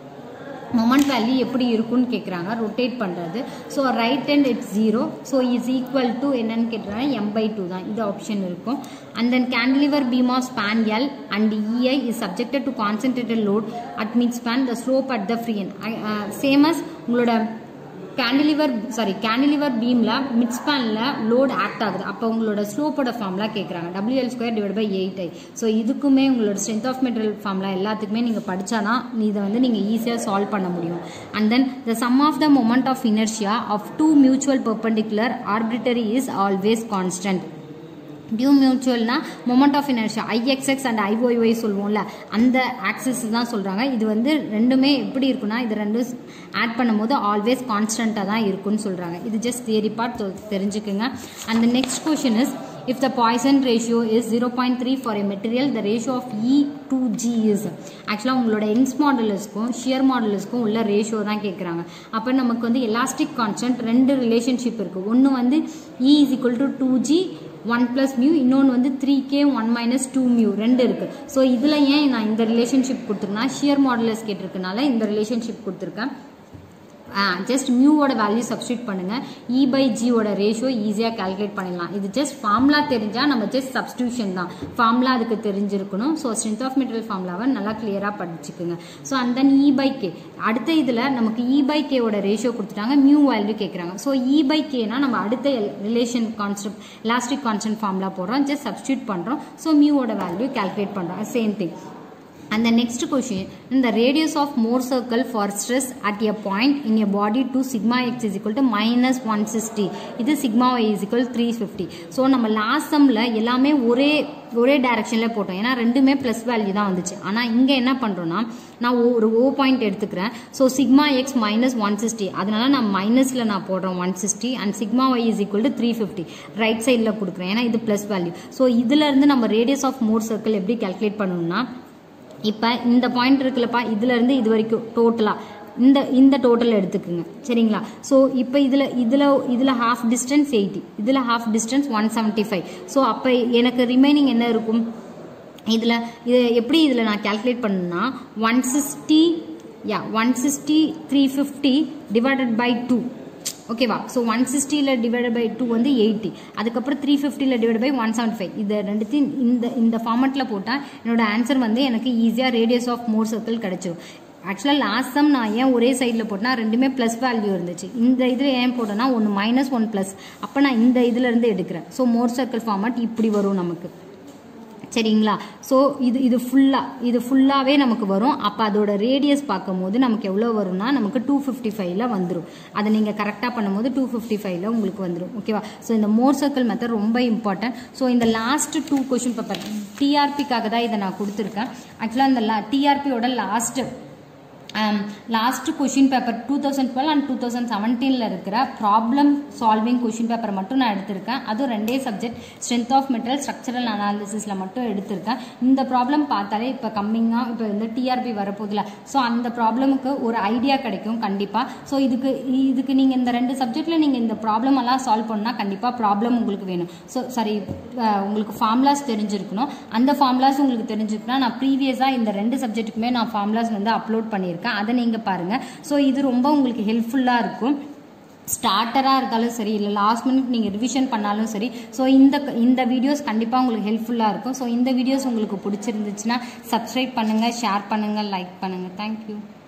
moment value எப்படி இருக்குன்னு கேட்குறாங்க rotate பண்ணுறது. So right hand it's zero. So is equal to என்னன்னு கேட்குறாங்க எம் பை டூ தான். இது ஆப்ஷன் இருக்கும். And then cantilever beam of span L and E I is subjected to concentrated load at mid span the slope at the free end. Same as உங்களோட cantilever sorry cantilever பீமில் mid ஸ்பேனில் load act ஆகுது. அப்போ உங்களோட ஸ்லோப்போட ஃபார்ம்லாம் கேட்குறாங்க W L square divide by eight I. So இதுக்குமே உங்களோட strength of material ஃபார்ம்லாம் எல்லாத்துக்குமே நீங்கள் படித்தாதான் இதை வந்து நீங்கள் ஈஸியாக சால்வ் பண்ண முடியும். And then the sum of the moment of inertia of two mutual perpendicular arbitrary is always constant. Due மியூச்சுவல்னா moment of inertia I X X and I Y Y சொல்லுவோம்ல அந்த ஆக்சிஸ் தான் சொல்கிறாங்க. இது வந்து ரெண்டுமே எப்படி இருக்குன்னா இது ரெண்டும் ஆட் பண்ணும்போது ஆல்வேஸ் கான்ஸ்டண்ட்டாக தான் இருக்குன்னு சொல்கிறாங்க. இது ஜஸ்ட் தியரி பார்ட் தெரிஞ்சுக்குங்க. And next question is if the Poisson ratio is zero point three for a material the ratio of E to G is. ஆக்சுவலாக உங்களோட யங்ஸ் மாடுலஸ்க்கும் ஷியர் மாடுலஸ்க்கும் உள்ள ரேஷியோ தான் கேட்குறாங்க. அப்போ நமக்கு வந்து எலாஸ்டிக் கான்ஸ்டன்ட் ரெண்டு ரிலேஷன்ஷிப் இருக்குது. ஒன்று வந்து E is equal to two G one plus mu, இன்னொன்று வந்து three K one minus two mu ரெண்டு இருக்குது. ஸோ இதில் ஏன் நான் இந்த ரிலேஷன்ஷிப் கொடுத்துருக்கேன்னா ஷியர் மாடுலஸ் கேட்டிருக்கனால இந்த ரிலேஷன்ஷிப் கொடுத்துருக்கேன். ஜஸ்ட் மியூவோட வேல்யூ சப்ஸ்டியூட் பண்ணுங்கள். இ பை ஜியோட ரேஷியோ ஈஸியாக கால்குலேட் பண்ணிடலாம். இது ஜஸ்ட் ஃபார்முலா தெரிஞ்சால் நம்ம ஜஸ்ட் சப்ஸ்டியூஷன் தான். ஃபார்முலா அதுக்கு தெரிஞ்சிருக்கணும். ஸோ ஸ்ட்ரென்த் ஆஃப் மெட்டீரியல் ஃபார்முலாவை நல்லா கிளியராக படிச்சுக்குங்க. So and then E by K அடுத்த இதில் நமக்கு இ பை கேவோட ரேஷியோ கொடுத்துட்டாங்க, மியூ வேல்யூ கேட்குறாங்க. ஸோ இ பை கேனா நம்ம அடுத்த relation constant elastic constant formula போடுறோம், ஜஸ்ட் சப்ஸ்டியூட் பண்ணுறோம். ஸோ மியூவோட வேல்யூ கால்குலேட் பண்ணுறோம். Same thing. And the next question, in the radius of Mohr circle for stress at a point in a body to sigma x is equal to minus one sixty. This sigma y is equal to three fifty. So நம்ம last sumல எல்லாமே ஒரே ஒரே டைரக்ஷன்ல போட்டோம். ஏன்னா ரெண்டுமே plus value தான் வந்துச்சு. ஆனா இங்க என்ன பண்றோம்னா நான் ஒரு O பாயிண்ட் எடுத்துக்கிறேன். So sigma x minus one sixty. அதனால நான் மைனஸ்ல நான் போடுறேன் one sixty and sigma y is equal to three fifty. Right சைடுல கொடுக்கிறேன். ஏன்னா இது பிளஸ் வேல்யூ. So இதுல இருந்து நம்ம ரேடியஸ் ஆஃப் மோர் சர்க்கிள் எப்படி கால்குலேட் பண்ணணும்னா இப்போ இந்த பாயிண்ட் இருக்குல்லப்பா இதுல இருந்து இது வரைக்கும் டோட்டலா இந்த இந்த டோட்டல் எடுத்துக்குங்க சரிங்களா. ஸோ இப்போ இதில் இதில் இதில் ஹாஃப் டிஸ்டன்ஸ் எயிட்டி, இதில் half distance one seventy five. So அப்போ எனக்கு ரிமைனிங் என்ன இருக்கும் இதில் இது எப்படி இதில் நான் கால்குலேட் பண்ணணும்னா ஒன் சிக்ஸ்டி யா one sixty three fifty divided by two ஓகேவா. ஸோ ஒன் சிக்ஸ்டியில் டிவைட் பை டூ வந்து எயிட்டி, அதுக்கப்புறம் த்ரீ ஃபிஃப்டியில் divide by one seventy five. இது ரெண்டுத்தையும் இந்த இந்த ஃபார்மெட்டில் போட்டால் என்னோட ஆன்சர் வந்து எனக்கு ஈஸியாக ரேடியஸ் ஆஃப் மோர் சர்க்கிள் கிடச்சிடும். ஆக்சுவலாக லாஸ்ட் சம் நான் ஏன் ஒரே சைடில் போட்டேன்னா ரெண்டுமே ப்ளஸ் வேல்யூ இருந்துச்சு. இந்த இதில் ஏன் போட்டேன்னா ஒன்று மைனஸ் ஒன் ப்ளஸ், அப்போ நான் இந்த இதிலேருந்து எடுக்கிறேன். ஸோ மோர் சர்க்கிள் ஃபார்மெட் இப்படி வரும் நமக்கு சரிங்களா. ஸோ இது இது ஃபுல்லாக இது ஃபுல்லாகவே நமக்கு வரும். அப்போ அதோட ரேடியஸ் பார்க்கும் போது நமக்கு எவ்வளோ வரும்னா நமக்கு டூ ஃபிஃப்டி ஃபைவ்ல வந்துடும். அதை நீங்கள் கரெக்டாக பண்ணும்போது டூ ஃபிஃப்டி ஃபைவ்ல உங்களுக்கு வந்துடும் ஓகேவா. ஸோ இந்த மோர் சர்க்கிள் மெத்தட் ரொம்ப இம்பார்ட்டன்ட். ஸோ இந்த லாஸ்ட் டூ கொஷின் பேப்பர் டிஆர்பிக்காக தான் இதை நான் கொடுத்துருக்கேன். ஆக்சுவலாக இந்த லா டிஆர்பியோட last last question paper two thousand twelve and two thousand செவன்டீனில் இருக்கிற ப்ராப்ளம் சால்விங் கொஷின் பேப்பர் மட்டும் நான் எடுத்திருக்கேன். அதுவும் ரெண்டே subject strength of material structural அனாலிசிஸில் மட்டும் எடுத்திருக்கேன். இந்த ப்ராப்ளம் பார்த்தாலே இப்போ கம்மிங்காக இப்போ வந்து டிஆர்பி வரப்போதில்ல. ஸோ அந்த ப்ராப்ளமுக்கு ஒரு ஐடியா கிடைக்கும் கண்டிப்பாக. ஸோ இதுக்கு இதுக்கு நீங்கள் இந்த ரெண்டு சப்ஜெக்டில் நீங்கள் இந்த ப்ராப்ளம் எல்லாம் சால்வ் பண்ணால் கண்டிப்பாக ப்ராப்ளம் உங்களுக்கு வேணும். ஸோ சாரி உங்களுக்கு ஃபார்முலாஸ் தெரிஞ்சிருக்கணும். அந்த ஃபார்முலாஸ் உங்களுக்கு தெரிஞ்சிருக்குன்னா நான் ப்ரீவியஸாக இந்த ரெண்டு சப்ஜெக்ட்டுக்குமே நான் ஃபார்முலாஸ் வந்து அப்லோட் பண்ணியிருக்கேன். அதை நீங்க பாருங்க. ஸோ இது ரொம்ப உங்களுக்கு ஹெல்ப்ஃபுல்லா இருக்கும். ஸ்டார்டராக இருந்தாலும் சரி இல்லை லாஸ்ட் மினிட் நீங்கள் ரிவிஷன் பண்ணாலும் சரி. ஸோ இந்த இந்த வீடியோஸ் கண்டிப்பாக உங்களுக்கு ஹெல்ப்ஃபுல்லாக இருக்கும். ஸோ இந்த வீடியோஸ் உங்களுக்கு பிடிச்சிருந்துச்சுன்னா சப்ஸ்கிரைப் பண்ணுங்கள், ஷேர் பண்ணுங்கள், லைக் பண்ணுங்கள். தேங்க்யூ.